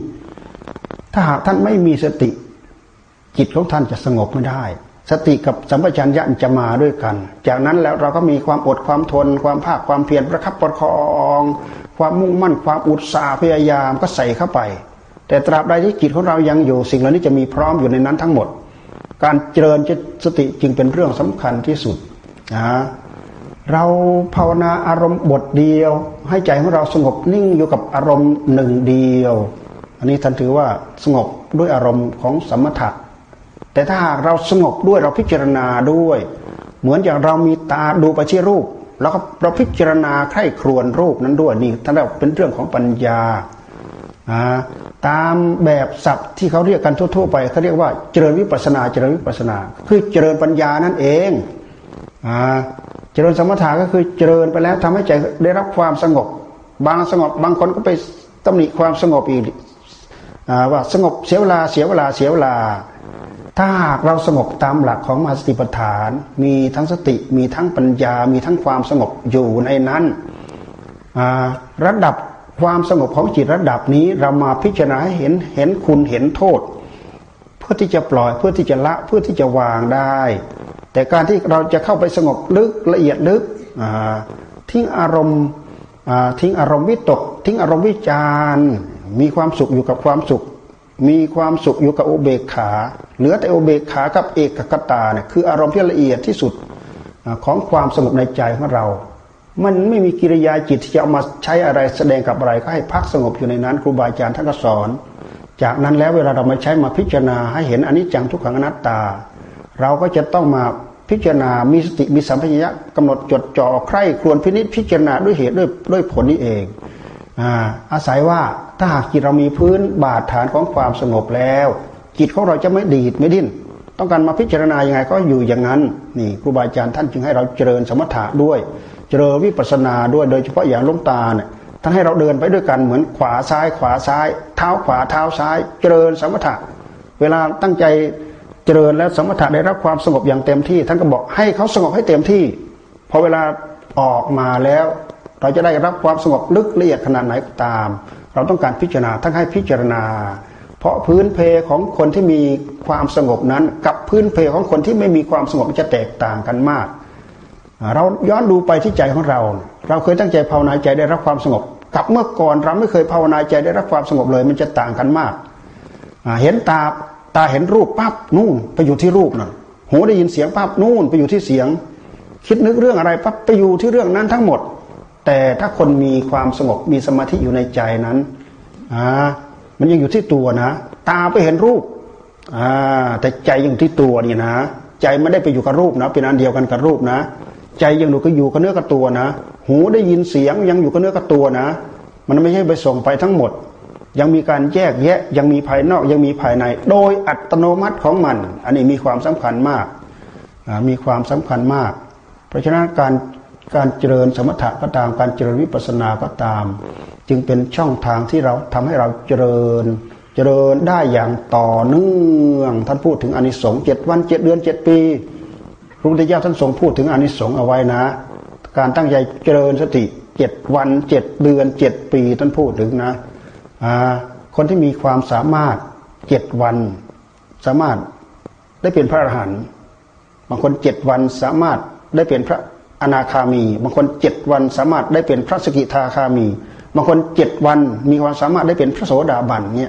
มีสติจิตของท่านจะสงบไม่ได้สติกับสัมปชัญญะจะมาด้วยกันจากนั้นแล้วเราก็มีความอดความทนความภาคความเพียรประคับประคองความมุ่งมั่นความอุตสาห์พยายามก็ใส่เข้าไปแต่ตราบใดที่จิตของเรายังอยู่สิ่งเหล่านี้จะมีพร้อมอยู่ในนั้นทั้งหมดการเจริญสติจึงเป็นเรื่องสำคัญที่สุดนะเราภาวนาอารมณ์บทเดียวให้ใจของเราสงบนิ่งอยู่กับอารมณ์หนึ่งเดียวอันนี้ท่านถือว่าสงบด้วยอารมณ์ของสมถะแต่ถ้าหากเราสงบด้วยเราพิจารณาด้วยเหมือนอย่างเรามีตาดูไปที่รูปแล้วก็เราพิจารณาใคร่ครวญรูปนั้นด้วยนี่ท่านเรียกเป็นเรื่องของปัญญาตามแบบศัพท์ที่เขาเรียกกันทั่วๆไปเขาเรียกว่าเจริญวิปัสสนาเจริญวิปัสสนาคือเจริญปัญญานั่นเองเจริญสมถะก็คือเจริญไปแล้วทำให้ใจได้รับความสงบบางคนก็ไปตำหนิความสงบอีกว่าสงบเสียเวลาเสียเวลาเสียเวลาถ้าหากเราสงบตามหลักของมหาสติปัฏฐานมีทั้งสติมีทั้งปัญญามีทั้งความสงบอยู่ในนั้นระดับความสงบของจิตระดับนี้เรามาพิจารณาให้เห็นคุณเห็นโทษเพื่อที่จะปล่อยเพื่อที่จะละเพื่อที่จะวางได้แต่การที่เราจะเข้าไปสงบลึกละเอียดลึกทิ้งอารมณ์วิตกทิ้งอารมณ์วิจารมีความสุขอยู่กับความสุขมีความสุขอยู่กับอุเบกขาเหลือแต่อุเบกขากับเอกคตาเนี่ยคืออารมณ์ที่ละเอียดที่สุดของความสงบในใจของเรามันไม่มีกิริยาจิตที่จะเอามาใช้อะไรแสดงกับอะไรก็ให้พักสงบอยู่ในนั้นครูบาอาจารย์ท่านก็สอนจากนั้นแล้วเวลาเรามาใช้มาพิจารณาให้เห็นอนิจจังทุกขังอนัตตาเราก็จะต้องมาพิจารณามีสติมีสัมปชัญญะกำหนดจดจ่อใคร่ครวญพินิจพิจารณาด้วยเหตุด้วยผลนี้เองอาศัยว่าถ้าหากจิตเรามีพื้นบาดฐานของความสงบแล้วจิตของเราจะไม่ดีดไม่ดิ้นต้องการมาพิจารณายังไงก็อยู่อย่างนั้นนี่ครูบาอาจารย์ท่านจึงให้เราเจริญสมถะด้วยเจริญวิปัสสนาด้วยโดยเฉพาะอย่างหลวงตาเนี่ยท่านให้เราเดินไปด้วยกันเหมือนขวาซ้ายเท้าขวาเท้าซ้ายเจริญสมถะเวลาตั้งใจเจริญแล้วสมถะได้รับความสงบอย่างเต็มที่ท่านก็บอกให้เขาสงบให้เต็มที่พอเวลาออกมาแล้วเราจะได้รับความสงบลึกละเอียดขนาดไหนก็ตามเราต้องการพิจารณาทั้งให้พิจารณาเพราะพื้นเพของคนที่มีความสงบนั้นกับพื้นเพของคนที่ไม่มีความสงบจะแตกต่างกันมากเราย้อนดูไปที่ใจของเราเคยตั้งใจภาวนาใจได้รับความสงบกับเมื่อก่อนเราไม่เคยภาวนาใจได้รับความสงบเลยมันจะต่างกันมากเห็นตาเห็นรูปปั๊บนู่นไปอยู่ที่รูปนั่นหูได้ยินเสียงปั๊บนู่นไปอยู่ที่เสียงคิดนึกเรื่องอะไรปั๊บไปอยู่ที่เรื่องนั้นทั้งหมดแต่ถ้าคนมีความสงบมีสมาธิอยู่ในใจนั้นมันยังอยู่ที่ตัวนะตาไปเห็นรูปแต่ใจยังอยู่ที่ตัวนี่นะใจไม่ได้ไปอยู่กับรูปนะเป็นอันเดียวกันกับรูปนะใจยังอยู่กับเนื้อกับตัวนะหูได้ยินเสียงยังอยู่กับเนื้อกับตัวนะมันไม่ใช่ไปส่งไปทั้งหมดยังมีการแยกแยะยังมีภายนอกยังมีภายในโดยอัตโนมัติของมันอันนี้มีความสำคัญมากมีความสำคัญมากเพราะฉะนั้นการเจริญสมถะก็ตามการเจริญวิปัสสนาก็ตามจึงเป็นช่องทางที่เราทำให้เราเจริญได้อย่างต่อเนื่องท่านพูดถึงอานิสงส์7 วัน 7 เดือน 7 ปีพระพุทธเจ้าท่านทรงพูดถึงอานิสงส์เอาไว้นะการตั้งใจเจริญสติ7 วัน 7 เดือน 7 ปีท่านพูดถึงนะคนที่มีความสามารถ7 วันสามารถได้เป็นพระอรหันต์บางคน7 วันสามารถได้เป็นพระอนาคามีบางคน7 วันสามารถได้เป็นพระสกิทาคามีบางคน7 วันมีความสามารถได้เป็นพระโสดาบันเนี่ย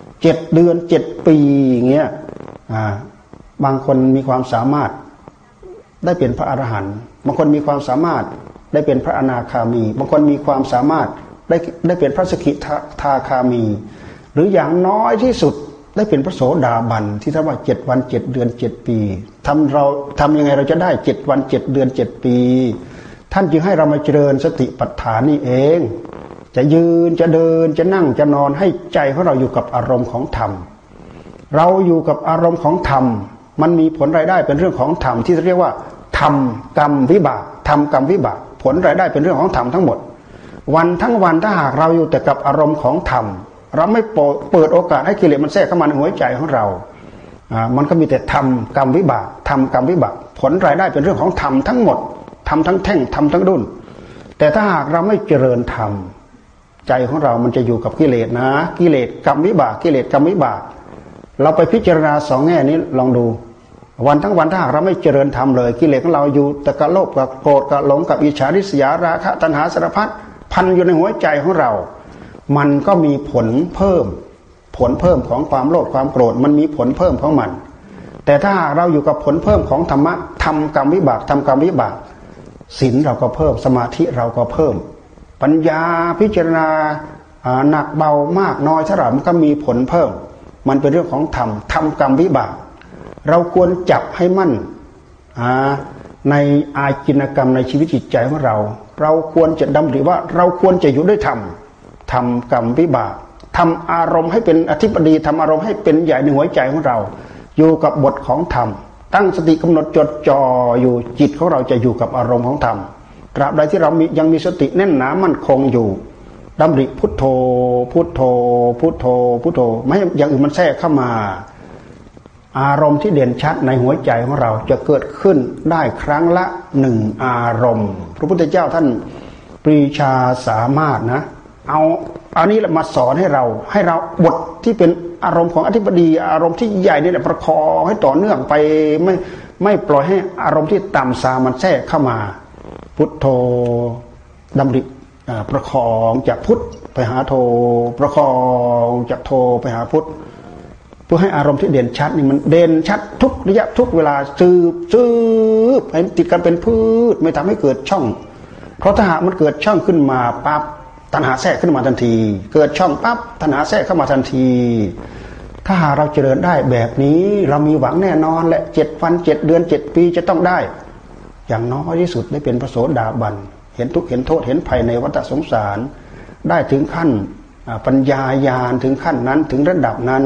7 เดือน 7 ปีเงี้ยบางคนมีความสามารถได้เป็นพระอรหันต์บางคนมีความสามารถได้เป็นพระอนาคามีบางคนมีความสามารถได้เป็นพระสกิทาคามีหรืออย่างน้อยที่สุดได้เป็นพระโสดาบันที่ท่านว่า7 วัน 7 เดือน 7 ปีทำยังไงเราจะได้7 วัน 7 เดือน 7 ปีท่านจึงให้เรามาเจริญสติปัฏฐานนี่เองจะยืนจะเดินจะนั่งจะนอนให้ใจของเราอยู่กับอารมณ์ของธรรมเราอยู่กับอารมณ์ของธรรมมันมีผลรายได้เป็นเรื่องของธรรมที่เรียกว่าธรรมกรรมวิบากธรรมกรรมวิบากผลรายได้เป็นเรื่องของธรรมทั้งหมดวันทั้งวันถ้าหากเราอยู่แต่กับอารมณ์ของธรรมเราไม่เปิดโอกาสให้กิเลสมันแทรกเข้ามาในหัวใจของเรามันก็มีแต่ธรรมกรรมวิบากธรรมกรรมวิบากผลรายได้เป็นเรื่องของธรรมทั้งหมดธรรมทั้งแท่งธรรมทั้งดุลแต่ถ้าหากเราไม่เจริญธรรมใจของเรามันจะอยู่กับกิเลสนะกิเลสกรรมวิบากกิเลสกรรมวิบากเราไปพิจารณา2 แง่นี้ลองดูวันทั้งวันถ้าหากเราไม่เจริญธรรมเลยกิเลสของเราอยู่แต่กับโลภกับโกรธกับหลงกับอิจฉาริษยาราคะตัณหาสารพัดพันอยู่ในหัวใจของเรามันก็มีผลเพิ่มของความโลภความโกรธมันมีผลเพิ่มของมันแต่ถ้าหากเราอยู่กับผลเพิ่มของธรรมะทำกรรมวิบากทำกรรมวิบากศีลเราก็เพิ่มสมาธิเราก็เพิ่มปัญญาพิจารณาหนักเบามากน้อยเท่าไหร่มันก็มีผลเพิ่มมันเป็นเรื่องของธรรมทำกรรมวิบากเราควรจับให้มั่นในอาชีนกรรมในชีวิตจิตใจของเราควรจะดำริว่าเราควรจะอยู่ด้วยธรรมทำกรรมวิบากทำอารมณ์ให้เป็นอธิปดีทำอารมณ์ให้เป็นใหญ่ในหัวใจของเราอยู่กับบทของธรรมตั้งสติกำหนดจดจ่ออยู่จิตของเราจะอยู่กับอารมณ์ของธรรมตราบใดที่เรายังมีสติแน่นหนามั่นคงอยู่ดำริพุทโธพุทโธพุทโธพุทโธไม่ให้อย่างอื่นมันแทรกเข้ามาอารมณ์ที่เด่นชัดในหัวใจของเราจะเกิดขึ้นได้ครั้งละ1 อารมณ์พระพุทธเจ้าท่านปรีชาสามารถนะเอาอันนี้มาสอนให้เราบทที่เป็นอารมณ์ของอธิปดีอารมณ์ที่ใหญ่นี่แหละประคองให้ต่อเนื่องไปไม่ปล่อยให้อารมณ์ที่ต่ำซามันแทรกเข้ามาพุทโธดำริประคองจากพุทไปหาโธประคองจากโธไปหาพุทเพื่อให้อารมณ์ที่เด่นชัดนี่มันเด่นชัดทุกระยะทุกเวลาสืบให้ติดกันเป็นพืชไม่ทำให้เกิดช่องเพราะถ้าหากมันเกิดช่องขึ้นมาปั๊บตัณหาแทรกขึ้นมาทันทีเกิดช่องปั๊บตัณหาแทรกเข้ามาทันทีถ้าหากเราเจริญได้แบบนี้เรามีหวังแน่นอนและ7 วัน 7 เดือน 7 ปีจะต้องได้อย่างน้อยที่สุดได้เป็นพระโสดาบันเห็นทุกข์เห็นโทษเห็นภัยในวัฏสงสารได้ถึงขั้นปัญญาญาณถึงขั้นนั้นถึงระดับนั้น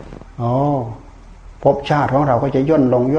ภพชาติของเราก็จะย่นลง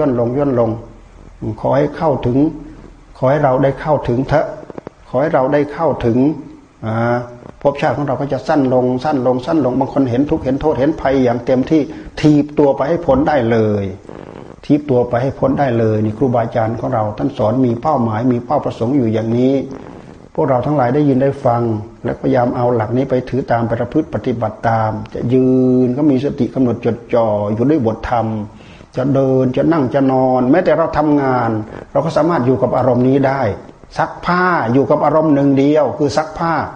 ขอให้เข้าถึงขอให้เราได้เข้าถึงเถอะขอให้เราได้เข้าถึงภพชาติของเราก็จะสั้นลงบางคนเห็นทุกข์เห็นโทษเห็นภัยอย่างเต็มที่ถีบตัวไปให้พ้นได้เลยทีบตัวไปให้พ้นได้เลยนี่ครูบาอาจารย์ของเราท่านสอนมีเป้าหมายมีเป้าประสงค์อยู่อย่างนี้พวกเราทั้งหลายได้ยินได้ฟังและพยายามเอาหลักนี้ไปถือตามไปประพฤติปฏิบัติตามจะยืนก็มีสติกำหนดจดจ่ออยู่ด้วยบทธรรมจะเดินจะนั่งจะนอนแม้แต่เราทำงานเราก็สามารถอยู่กับอารมณ์นี้ได้ซักผ้าอยู่กับอารมณ์หนึ่งเดียวคือซักผ้า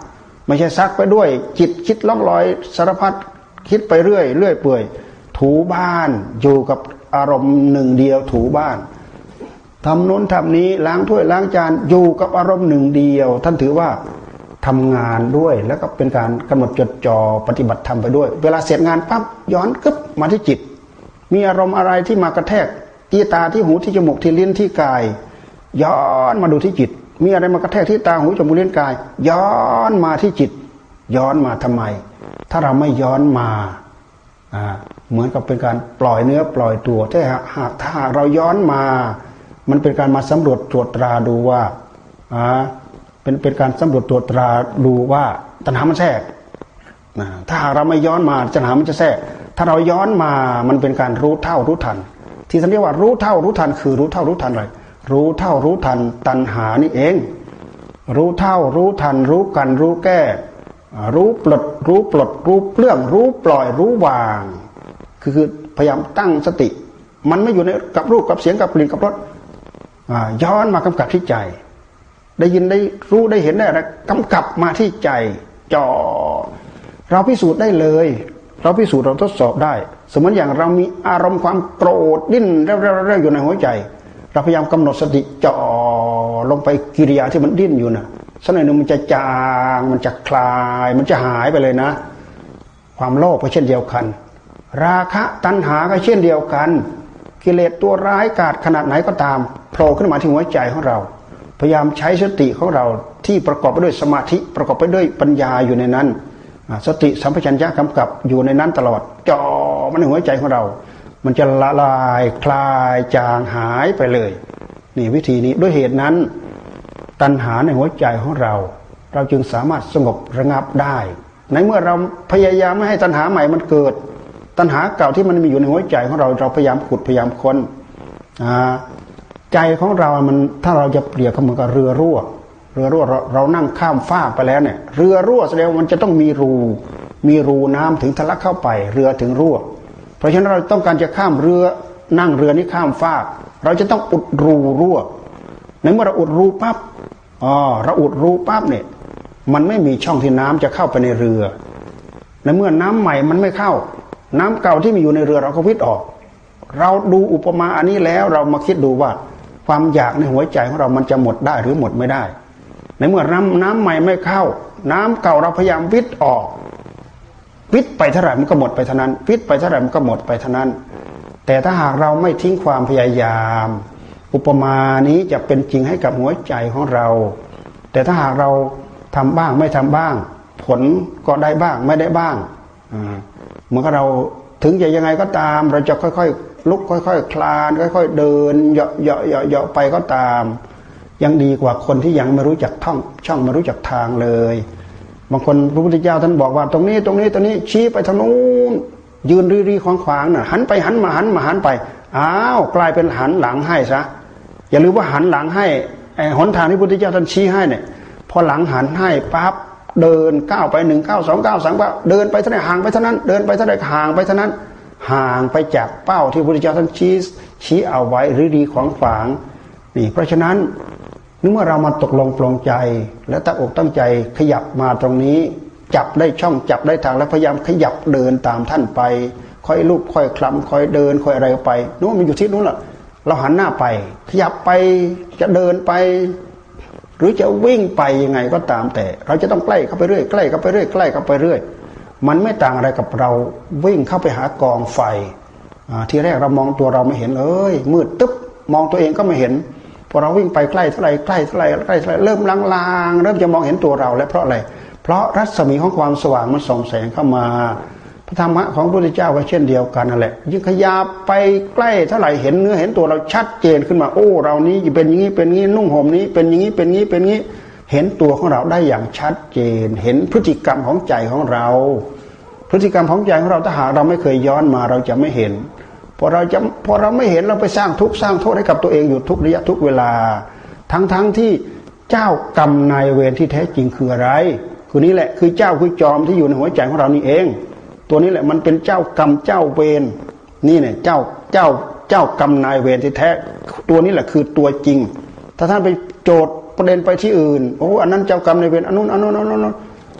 ไม่ใช่ซักไปด้วยจิตคิดล่องลอยสารพัดคิดไปเรื่อยเปื่อยถูบ้านอยู่กับอารมณ์หนึ่งเดียวถูบ้านทำโน้นทำนี้ล้างถ้วยล้างจานอยู่กับอารมณ์หนึ่งเดียวท่านถือว่าทำงานด้วยแล้วก็เป็นการกำหนดจดจ่อปฏิบัติธรรมไปด้วยเวลาเสร็จงานปั๊บย้อนกึ๊บมาที่จิตมีอารมณ์อะไรที่มากระแทกที่ตาที่หูที่จมูกที่ลิ้นที่กายย้อนมาดูที่จิตมีอะไรมากระแทกที่ตาหูจมูกลิ้นกายย้อนมาที่จิตย้อนมาทำไมถ้าเราไม่ย้อนมาเหมือนกับเป็นการปล่อยเนื้อปล่อยตัวถ้าหากเราย้อนมามันเป็นการมาสำรวจตรวจตราดูว่าเป็นการสำรวจตรวจตราดูว่าตัณหามันแทรกถ้าหากเราไม่ย้อนมาตัณหามันจะแทรกถ้าเราย้อนมามันเป็นการรู้เท่ารู้ทันที่ท่านเรียกว่ารู้เท่ารู้ทันคือรู้เท่ารู้ทันอะไรรู้เท่ารู้ทันตัณหานี่เองรู้เท่ารู้ทันรู้กันรู้แก้รู้ปลดรู้เปลื้องรู้ปล่อยรู้วางคือพยายามตั้งสติมันไม่อยู่ในกับรูปกับเสียงกับกลิ่นกับรสย้อนมากำกับที่ใจได้ยินได้รู้ได้เห็นได้อะไรกำกับมาที่ใจจ่อเราพิสูจน์ได้เลยเราพิสูจน์เราทดสอบได้สมมติอย่างเรามีอารมณ์ความโกรธดิ้นเร่อๆอยู่ในหัวใจเราพยายามกำหนดสติจ่อลงไปกิริยาที่มันดิ้นอยู่นะสักหน่อยนึงมันจะจางมันจะคลายมันจะหายไปเลยนะความโลภก็เช่นเดียวกันราคะตัณหาก็เช่นเดียวกันกิเลสตัวร้ายกาจขนาดไหนก็ตามโผล่ขึ้นมาที่หัวใจของเราพยายามใช้สติของเราที่ประกอบไปด้วยสมาธิประกอบไปด้วยปัญญาอยู่ในนั้นสติสัมปชัญญะกำกับอยู่ในนั้นตลอดจ่อมันในหัวใจของเรามันจะละลายคลายจางหายไปเลยนี่วิธีนี้ด้วยเหตุนั้นตัณหาในหัวใจของเราจึงสามารถสงบระงับได้ในเมื่อเราพยายามไม่ให้ตัณหาใหม่มันเกิดตัณหาเก่าที่มันมีอยู่ในหัวใจของเราพยายามขุดพยายามค้นใจของเรามันถ้าเราจะเปรียบเหมือนกับเรือรั่วเรานั่งข้ามฟากไปแล้วเนี่ยเรือรั่วแสดงว่ามันจะต้องมีรูน้ำถึงทะลักเข้าไปเรือถึงรั่วเพราะฉะนั้นเราต้องการจะข้ามเรือนั่งเรือนี้ข้ามฟากเราจะต้องอุดรูรั่วในเมื่อเราอุดรูปั๊บเราอุดรูปั๊บเนี่ยมันไม่มีช่องที่น้ำจะเข้าไปในเรือในเมื่อน้ำใหม่มันไม่เข้าน้ำเก่าที่มีอยู่ในเรือเราก็วิทย์ออกเราดูอุปมาอันนี้แล้วเรามาคิดดูว่าความอยากในหัวใจของเรามันจะหมดได้หรือหมดไม่ได้ในเมื่อน้ำใหม่ไม่เข้าน้ำเก่าเราพยายามวิทย์ออกวิทย์ไปเท่าไหร่มันก็หมดไปเท่านั้นวิทย์ไปเท่าไหร่มันก็หมดไปเท่านั้นแต่ถ้าหากเราไม่ทิ้งความพยายามอุปมานี้จะเป็นจริงให้กับหัวใจของเราแต่ถ้าหากเราทำบ้างไม่ทำบ้างผลก็ได้บ้างไม่ได้บ้างเหมือนกับเราถึงจะยังไงก็ตามเราจะค่อยๆลุกค่อยๆคลานค่อยๆเดินเหาะไปก็ตามยังดีกว่าคนที่ยังไม่รู้จักช่องไม่รู้จักทางเลยบางคนพระพุทธเจ้าท่านบอกว่าตรงนี้ชี้ไปทางนู้นยืนรีขวางน่ะหันไปหันไปอ้าวกลายเป็นหันหลังให้ซะอย่าลืมว่าหันหลังให้หนทางที่พระพุทธเจ้าท่านชี้ให้เนี่ยพอหลังหันให้ปั๊บเดินก้าวไป1 ก้าว2 ก้าว3 ก้าวเดินไปเท่าไหร่ห่างไปเท่านั้นเดินไปเท่าไหร่ห่างไปเท่านั้นห่างไปจากเป้าที่พระพุทธเจ้าท่านชี้เอาไว้รีขวางนี่เพราะฉะนั้นเมื่อเรามาตกลงปลงใจและตั้งอกตั้งใจขยับมาตรงนี้จับได้ช่องจับได้ทางแล้วพยายามขยับเดินตามท่านไปค่อยลุกค่อยคลำค่อยเดินค่อยอะไรไปนู้นมันอยู่ที่นู้นแหละเราหันหน้าไปขยับไปจะเดินไปหรือจะวิ่งไปยังไงก็ตามแต่เราจะต้องใกล้เข้าไปเรื่อยใกล้เข้าไปเรื่อยใกล้เข้าไปเรื่อยมันไม่ต่างอะไรกับเราวิ่งเข้าไปหากองไฟทีแรกเรามองตัวเราไม่เห็นเลยมืดตึ๊บมองตัวเองก็ไม่เห็นพอเราวิ่งไปใกล้เท่าไหร่เริ่มลางๆเริ่มจะมองเห็นตัวเราแล้วเพราะอะไรเพราะรัศมีของความสว่างมันส่องแสงเข้ามาพระธรรมะของพระพุทธเจ้าก็เช่นเดียวกันนั่นแหละยิ่งขยับไปใกล้เท่าไหร่เห็นเนื้อเห็นตัวเราชัดเจนขึ้นมาโอ้เรานี้เป็นอย่างนี้เป็นอย่างนี้นุ่งห่มนี้เป็นอย่างนี้เป็นอย่างนี้เป็นอย่างนี้เห็นตัวของเราได้อย่างชัดเจนเห็นพฤติกรรมของใจของเราพฤติกรรมของใจของเราถ้าหากเราไม่เคยย้อนมาเราจะไม่เห็นพอเราไม่เห็นเราไปสร้างทุกข์สร้างโทษให้กับตัวเองอยู่ทุกระยะทุกเวลาทั้งที่เจ้ากรรมนายเวรที่แท้จริงคืออะไรคือนี้แหละคือเจ้าคือจอมที่อยู่ในหัวใจของเรานี่เองตัวนี้แหละมันเป็นเจ้ากรรมเจ้าเวรนี่เนี่ยเจ้ากรรมนายเวรที่แท้ตัวนี้แหละคือตัวจริงถ้าท่านไปโจทย์ประเด็นไปที่อื่นโอ้อันนั้นเจ้ากรรมนายเวรอันนู้น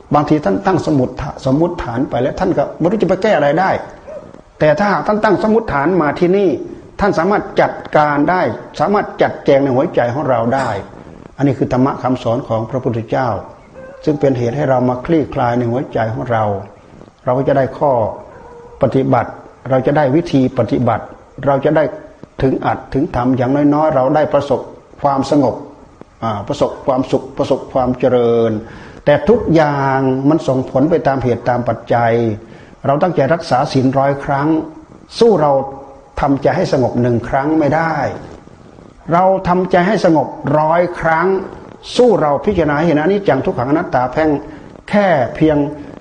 บางทีท่านตั้งสมมติฐานไปแล้วท่านก็ไม่รู้จะไปแก้อะไรได้แต่ถ้าหากท่านตั้งสมมติฐานมาที่นี่ท่านสามารถจัดการได้สามารถจัดแจงในหัวใจของเราได้อันนี้คือธรรมะคำสอนของพระพุทธเจ้าซึ่งเป็นเหตุให้เรามาคลี่คลายในหัวใจของเราเราก็จะได้ข้อปฏิบัติเราจะได้วิธีปฏิบัติเราจะได้ถึงอัดถึงทำอย่างน้อยๆเราได้ประสบความสงบประสบความสุขประสบความเจริญแต่ทุกอย่างมันส่งผลไปตามเหตุตามปัจจัยเราตั้งใจรักษาศีล100 ครั้งสู้เราทำใจให้สงบ1 ครั้งไม่ได้เราทำใจให้สงบ100 ครั้งสู้เราพิจารณาเห็นอนิจจังทุกขังอนัตตาแค่เพียง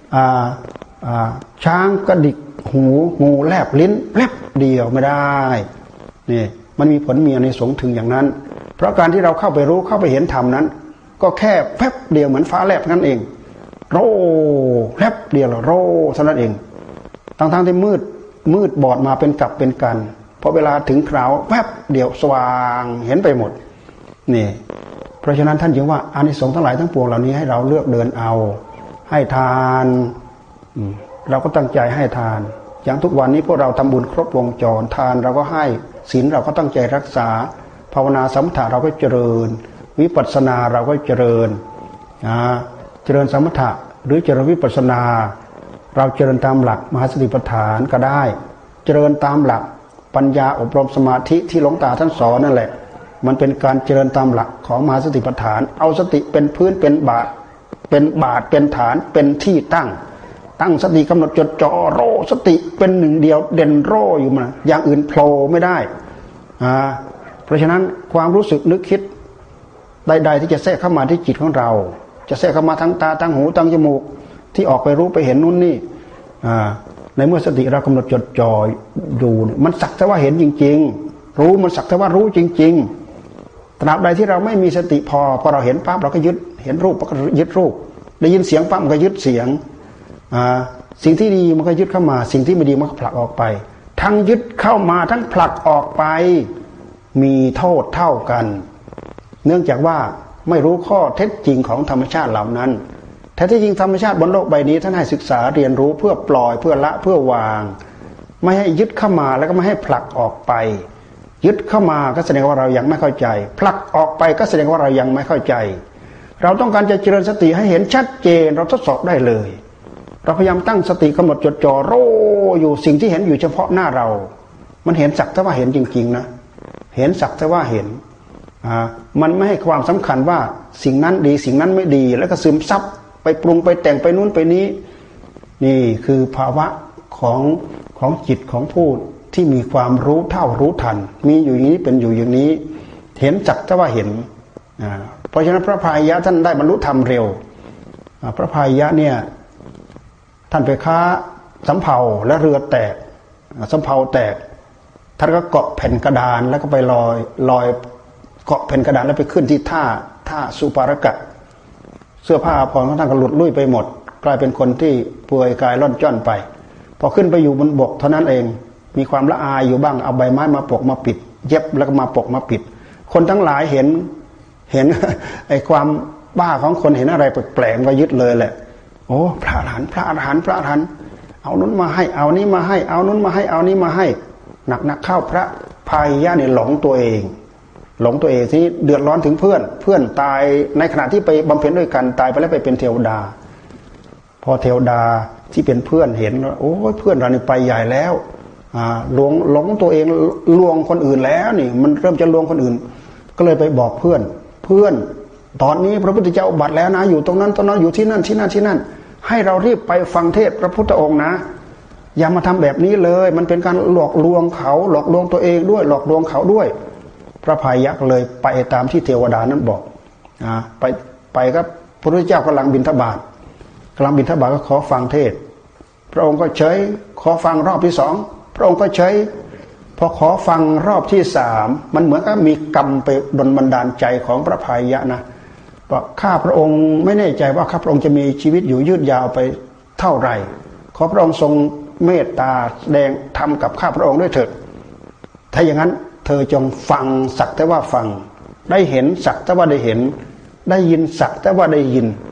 ช้างกระดิกหูงูแลบลิ้นแลบเดียวไม่ได้นี่มันมีผลมีอานิสงส์ถึงอย่างนั้นเพราะการที่เราเข้าไปรู้เข้าไปเห็นธรรมนั้นก็แค่แป๊บเดียวเหมือนฟ้าแลบนั่นเองโรแลบเดียวโรเท่านั้นเองทั้งที่มืดบอดมาเป็นกับเป็นกันพอเวลาถึงคราวแวบเดียวสว่างเห็นไปหมดนี่เพราะฉะนั้นท่านจึงว่าอานิสงส์ทั้งหลายทั้งปวงเหล่านี้ให้เราเลือกเดินเอาให้ทานเราก็ตั้งใจให้ทานอย่างทุกวันนี้พวกเราทำบุญครบวงจรทานเราก็ให้ศีลเราก็ตั้งใจรักษาภาวนาสมถะเราก็เจริญวิปัสสนาเราก็เจริญเจริญสมถะหรือเจริญวิปัสสนาเราเจริญตามหลักมหาสติปัฏฐานก็ได้เจริญตามหลักปัญญาอบรมสมาธิที่หลวงตาท่านสอนนั่นแหละมันเป็นการเจริญตามหลักของมหาสติปัฏฐานเอาสติเป็นพื้นเป็นบาทเป็นฐานเป็นที่ตั้งสติกำหนดจดจ่อโรสติเป็นหนึ่งเดียวเด่นโรอยู่มาอย่างอื่นโผล่ไม่ได้เพราะฉะนั้นความรู้สึกนึกคิดใดๆที่จะแทรกเข้ามาที่จิตของเราจะแทรกเข้ามาทั้งตาทั้งหูทั้งจมูกที่ออกไปรู้ไปเห็นนู่นนี่ในเมื่อสติเรากำหนดจดจ่ออยู่มันสักแต่ว่าเห็นจริงๆรู้มันสักแต่ว่ารู้จริงๆตราบใดที่เราไม่มีสติพอเราเห็นปั๊บเราก็ยึดเห็นรูปก็ยึดรูปได้ยินเสียงปั๊บมันก็ยึดเสียงสิ่งที่ดีมันก็ยึดเข้ามาสิ่งที่ไม่ดีมันก็ผลักออกไปทั้งยึดเข้ามาทั้งผลักออกไปมีโทษเท่ากันเนื่องจากว่าไม่รู้ข้อเท็จจริงของธรรมชาติเหล่านั้นแท้ที่จริงธรรมชาติบนโลกใบนี้ท่านให้ศึกษาเรียนรู้เพื่อปล่อยเพื่อละเพื่อวางไม่ให้ยึดเข้ามาแล้วก็ไม่ให้ผลักออกไปยึดเข้ามาก็แสดงว่าเรายังไม่เข้าใจผลักออกไปก็แสดงว่าเรายังไม่เข้าใจเราต้องการจะเจริญสติให้เห็นชัดเจนเราทดสอบได้เลยเราพยายามตั้งสติกำหนดจดจ่อโรอยู่สิ่งที่เห็นอยู่เฉพาะหน้าเรามันเห็นสักแต่ว่าเห็นจริงๆนะเห็นสักแต่ว่าเห็นมันไม่ให้ความสำคัญว่าสิ่งนั้นดีสิ่งนั้นไม่ดีแล้วก็ซึมซับไปปรุงไปแต่งไปนู้นไปนี้นี่คือภาวะของจิตของผู้ที่มีความรู้เท่ารู้ทันมีอยู่อย่างนี้เป็นอยู่อย่างนี้เห็นสักแต่ว่าเห็นเพราะฉะนั้นพระพายะท่านได้บรรลุธรรมเร็วพระพายะเนี่ยท่านไปค้าสำเภาและเรือแตกสำเภาแตกท่านก็เกาะแผ่นกระดานแล้วก็ไปลอยเกาะแผ่นกระดานแล้วไปขึ้นที่ท่าสุปารกะเสื้อผ้าอาภรณ์ของท่านก็หลุดลุ่ยไปหมดกลายเป็นคนที่ป่วยกายล่อนจ้อนไปพอขึ้นไปอยู่บนบกเท่านั้นเองมีความละอายอยู่บ้างเอาใบไม้มาปกมาปิดเย็บแล้วก็มาปกมาปิดคนทั้งหลายเห็นไอ้ความบ้าของคนเห็นอะไรแปลกๆก็ยึดเลยแหละโอ้พระอรหันต์เอานู้นมาให้เอานี้มาให้เอานู้นมาให้เอานี้มาให้หนักเข้าพระพายะเนี่ยหลงตัวเองที่เดือดร้อนถึงเพื่อนตายในขณะที่ไปบำเพ็ญด้วยกันตายไปแล้วไปเป็นเทวดาพอเทวดาที่เป็นเพื่อนเห็นโอ้ยเพื่อนเรานี่ไปใหญ่แล้วหลงตัวเองลวงคนอื่นแล้วนี่มันเริ่มจะลวงคนอื่นก็เลยไปบอกเพื่อนตอนนี้พระพุทธเจ้าบัตรแล้วนะอยู่ตรงนั้นอยู่ที่นั่นให้เรารีบไปฟังเทศพระพุทธองค์นะอย่ามาทำแบบนี้เลยมันเป็นการหลอกลวงเขาหลอกลวงตัวเองด้วยหลอกลวงเขาด้วยพระพายะเลยไปตามที่เทวดานั้นบอกไปครับพระพุทธเจ้ากำลังบิณฑบาตก็ขอฟังเทศพระองค์ก็เฉยขอฟังรอบที่2พระองค์ก็เฉยพอขอฟังรอบที่3มันเหมือนกับมีกรรมไปดลบันดาลใจของพระพายะนะว่าข้าพระองค์ไม่แน่ใจว่าข้าพระองค์จะมีชีวิตอยู่ยืดยาวไปเท่าไหร่ขอพระองค์ทรงเมตตาแสดงธรรมกับข้าพระองค์ด้วยเถิดถ้าอย่างนั้นเธอจงฟังสักแต่ว่าฟังได้เห็นสักแต่ว่าได้เห็นได้ยินสักแต่ว่าได้ยิน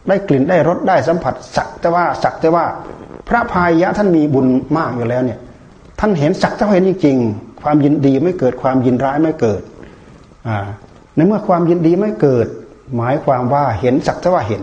ได้กลิ่นได้รสได้สัมผัสสักแต่ว่าพระพายะท่านมีบุญมากอยู่แล้วเนี่ยท่านเห็นสักแต่ว่าเห็นจริงๆความยินดีไม่เกิดความยินร้ายไม่เกิดในเมื่อความยินดีไม่เกิดหมายความว่าเห็นสักแต่ว่าเห็น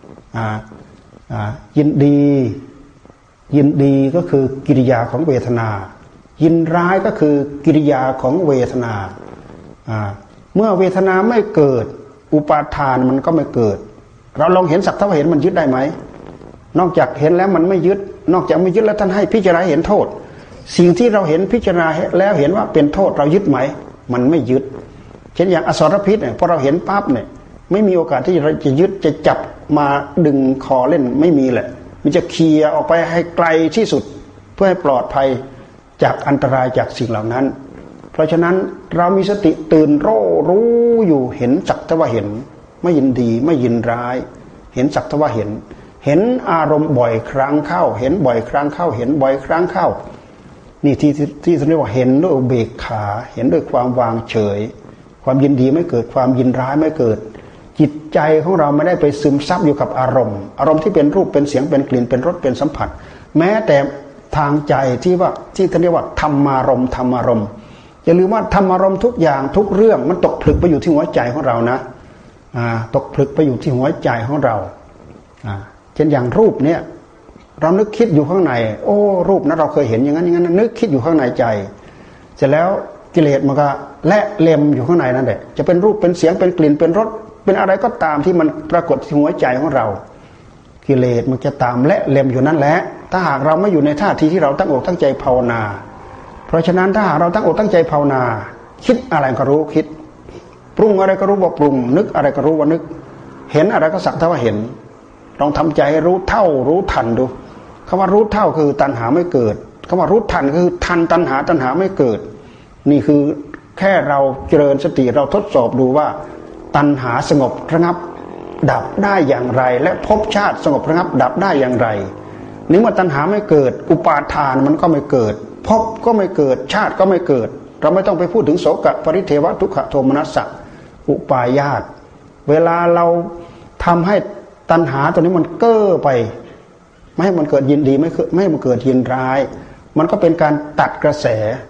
ยินดีก็คือกิริยาของเวทนายินร้ายก็คือกิริยาของเวทนาเมื่อเวทนาไม่เกิดอุปาทานมันก็ไม่เกิดเราลองเห็นสักแต่ว่าเห็นมันยึดได้ไหมนอกจากเห็นแล้วมันไม่ยึดนอกจากไม่ยึดแล้วท่านให้พิจารณาเห็นโทษสิ่งที่เราเห็นพิจารณาแล้วเห็นว่าเป็นโทษเรายึดไหมมันไม่ยึดเช่นอย่างอสรพิษเนี่ยพอเราเห็นปั๊บเนี่ยไม่มีโอกาสที่เราจะยึดจะจับมาดึงคอเล่นไม่มีแหละมันจะเคลียร์ออกไปให้ไกลที่สุดเพื่อให้ปลอดภัยจากอันตรายจากสิ่งเหล่านั้นเพราะฉะนั้นเรามีสติตื่นรู้อยู่เห็นสักแต่ว่าเห็นไม่ยินดีไม่ยินร้ายเห็นสักแต่ว่าเห็นอารมณ์บ่อยครั้งเข้าเห็นบ่อยครั้งเข้าเห็นบ่อยครั้งเข้านี่ที่เรียกว่าเห็นด้วยอุเบกขาเห็นด้วยความวางเฉยความยินดีไม่เกิดความยินร้ายไม่เกิดจิตใจของเราไม่ได้ไปซึมซับอยู่กับอารมณ์ที่เป็นรูปเป็นเสียงเป็นกลิ่นเป็นรสเป็นสัมผัสแม้แต่ทางใจที่ท่านเรียกว่าธรรมารมณ์อย่าลืมว่าธรรมารมณ์ทุกอย่างทุกเรื่องมันตกผลึกไปอยู่ที่หัวใจของเรานะตกผลึกไปอยู่ที่หัวใจของเราเช่นอย่างรูปเนี่ยเรานึกคิดอยู่ข้างในโอ้รูปนั้นเราเคยเห็นอย่างนั้นนึกคิดอยู่ข้างในใจเสร็จแล้วกิเลสมันก็และเล็มอยู่ข้างในนั่นแหละจะเป็นรูปเป็นเสียงเป็นกลิ่นเป็นรสเป็นอะไรก็ตามที่มันปรากฏที่หัวใจของเรากิเลสมันจะตามและเล็มอยู่นั่นแหละถ้าหากเราไม่อยู่ในท่าทีที่เราตั้งอกตั้งใจภาวนาเพราะฉะนั้นถ้าหากเราตั้งอกตั้งใจภาวนาคิดอะไรก็รู้คิดปรุงอะไรก็รู้ว่าปรุงนึกอะไรก็รู้ว่านึกเห็นอะไรก็สักแต่ว่าเห็นลองทำใจให้รู้เท่ารู้ทันดูคำว่ารู้เท่าคือตัณหาไม่เกิดคำว่ารู้ทันคือทันตัณหาไม่เกิดนี่คือแค่เราเจริญสติเราทดสอบดูว่าตัณหาสงบระงับดับได้อย่างไรและภพชาติสงบระงับดับได้อย่างไรนี่เมื่อตัณหาไม่เกิดอุปาทานมันก็ไม่เกิดภพก็ไม่เกิดชาติก็ไม่เกิดเราไม่ต้องไปพูดถึงโสกะปริเทวะทุกขโทมนัสสะอุปาญาตเวลาเราทำให้ตัณหาตัวนี้มันเก้อไปไม่ให้มันเกิดยินดีไม่ให้มันเกิดยินร้ายมันก็เป็นการตัดกระแส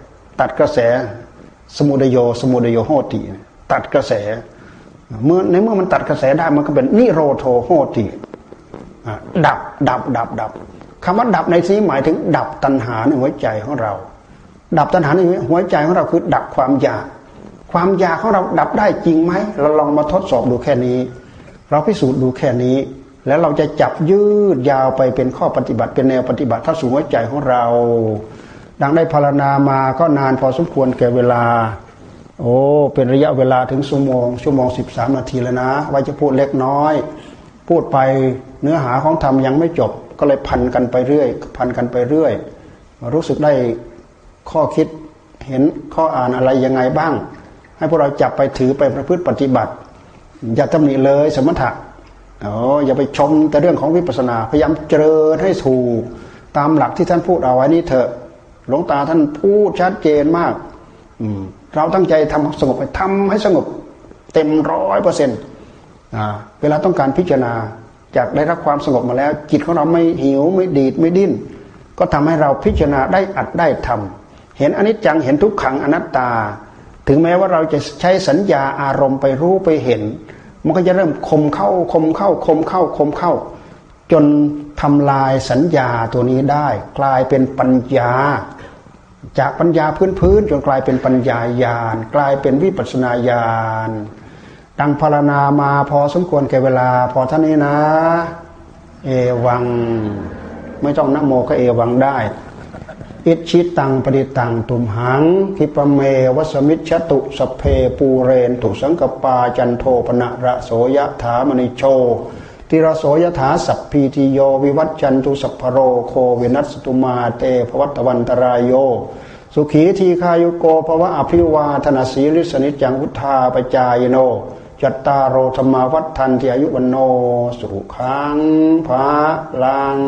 สมุทัยโหติตัดกระแสเมื่อมันตัดกระแสได้มันก็เป็นนิโรโธโหติดับคำว่าดับในที่นี้หมายถึงดับตัณหาในหัวใจของเราดับตัณหาในหัวใจของเราคือดับความอยากของเราดับได้จริงไหมเราลองมาทดสอบดูแค่นี้เราพิสูจน์ดูแค่นี้แล้วเราจะจับยืดยาวไปเป็นข้อปฏิบัติเป็นแนวปฏิบัติเข้าสู่หัวใจของเราดังได้ภาวนามาก็นานพอสมควรแก่เวลาเป็นระยะเวลาถึงชั่วโมง13 นาทีแล้วนะไว้จะพูดเล็กน้อยพูดไปเนื้อหาของธรรมยังไม่จบก็เลยพันกันไปเรื่อยรู้สึกได้ข้อคิดเห็นข้ออ่านอะไรยังไงบ้างให้พวกเราจับไปถือไปประพฤติปฏิบัติอย่าตำหนิเลยสมถะอย่าไปชมแต่เรื่องของวิปัสสนาพยายามเจริญให้ถูกตามหลักที่ท่านพูดเอาไว้นี่เถอะหลวงตาท่านพูดชัดเจนมากเราตั้งใจทำสงบทำให้สงบเต็ม100%เวลาต้องการพิจารณาจากได้รับความสงบมาแล้วจิตของเราไม่หิวไม่ดีดไม่ดิ้นก็ทำให้เราพิจารณาได้อัดได้ทำเห็นอนิจจังเห็นทุกขังอนัตตาถึงแม้ว่าเราจะใช้สัญญาอารมณ์ไปรู้ไปเห็นมันก็จะเริ่มคมเข้าจนทำลายสัญญาตัวนี้ได้กลายเป็นปัญญาจากปัญญาพื้นจนกลายเป็นปัญญาญาณกลายเป็นวิปัสสนาญาณดังพรรณนามาพอสมควรแก่เวลาพอเท่านี้นะเอวังไม่ต้องนะโมก็เอวังได้อิชิตังปฏิตังตุมหังคิปเมวัสมิชชตุสเพปูเรนตุสังกปาจันโทปนะระโสยถามณิโชติระโสยถาสัพพีติโยวิวัจจันตุสัพพโรโควินัสตุมาเตภวัตวันตรายโยสุขีทีคายุโกภวะอภิวาทนาสีลิสนิจังพุทธาปจายโนจัตตารโอธรรมาวัฏทันติอายุวันโนสุขังภาลัง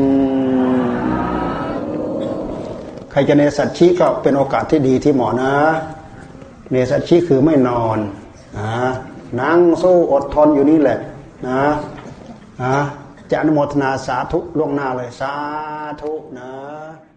ใครจะเนสัชชิก็เป็นโอกาสที่ดีที่เหมาะนะเนสัชชิคือไม่นอนนั่งสู้อดทนอยู่นี่แหละนะจะอนุโมทนาสาธุล่วงหน้าเลยสาธุนะ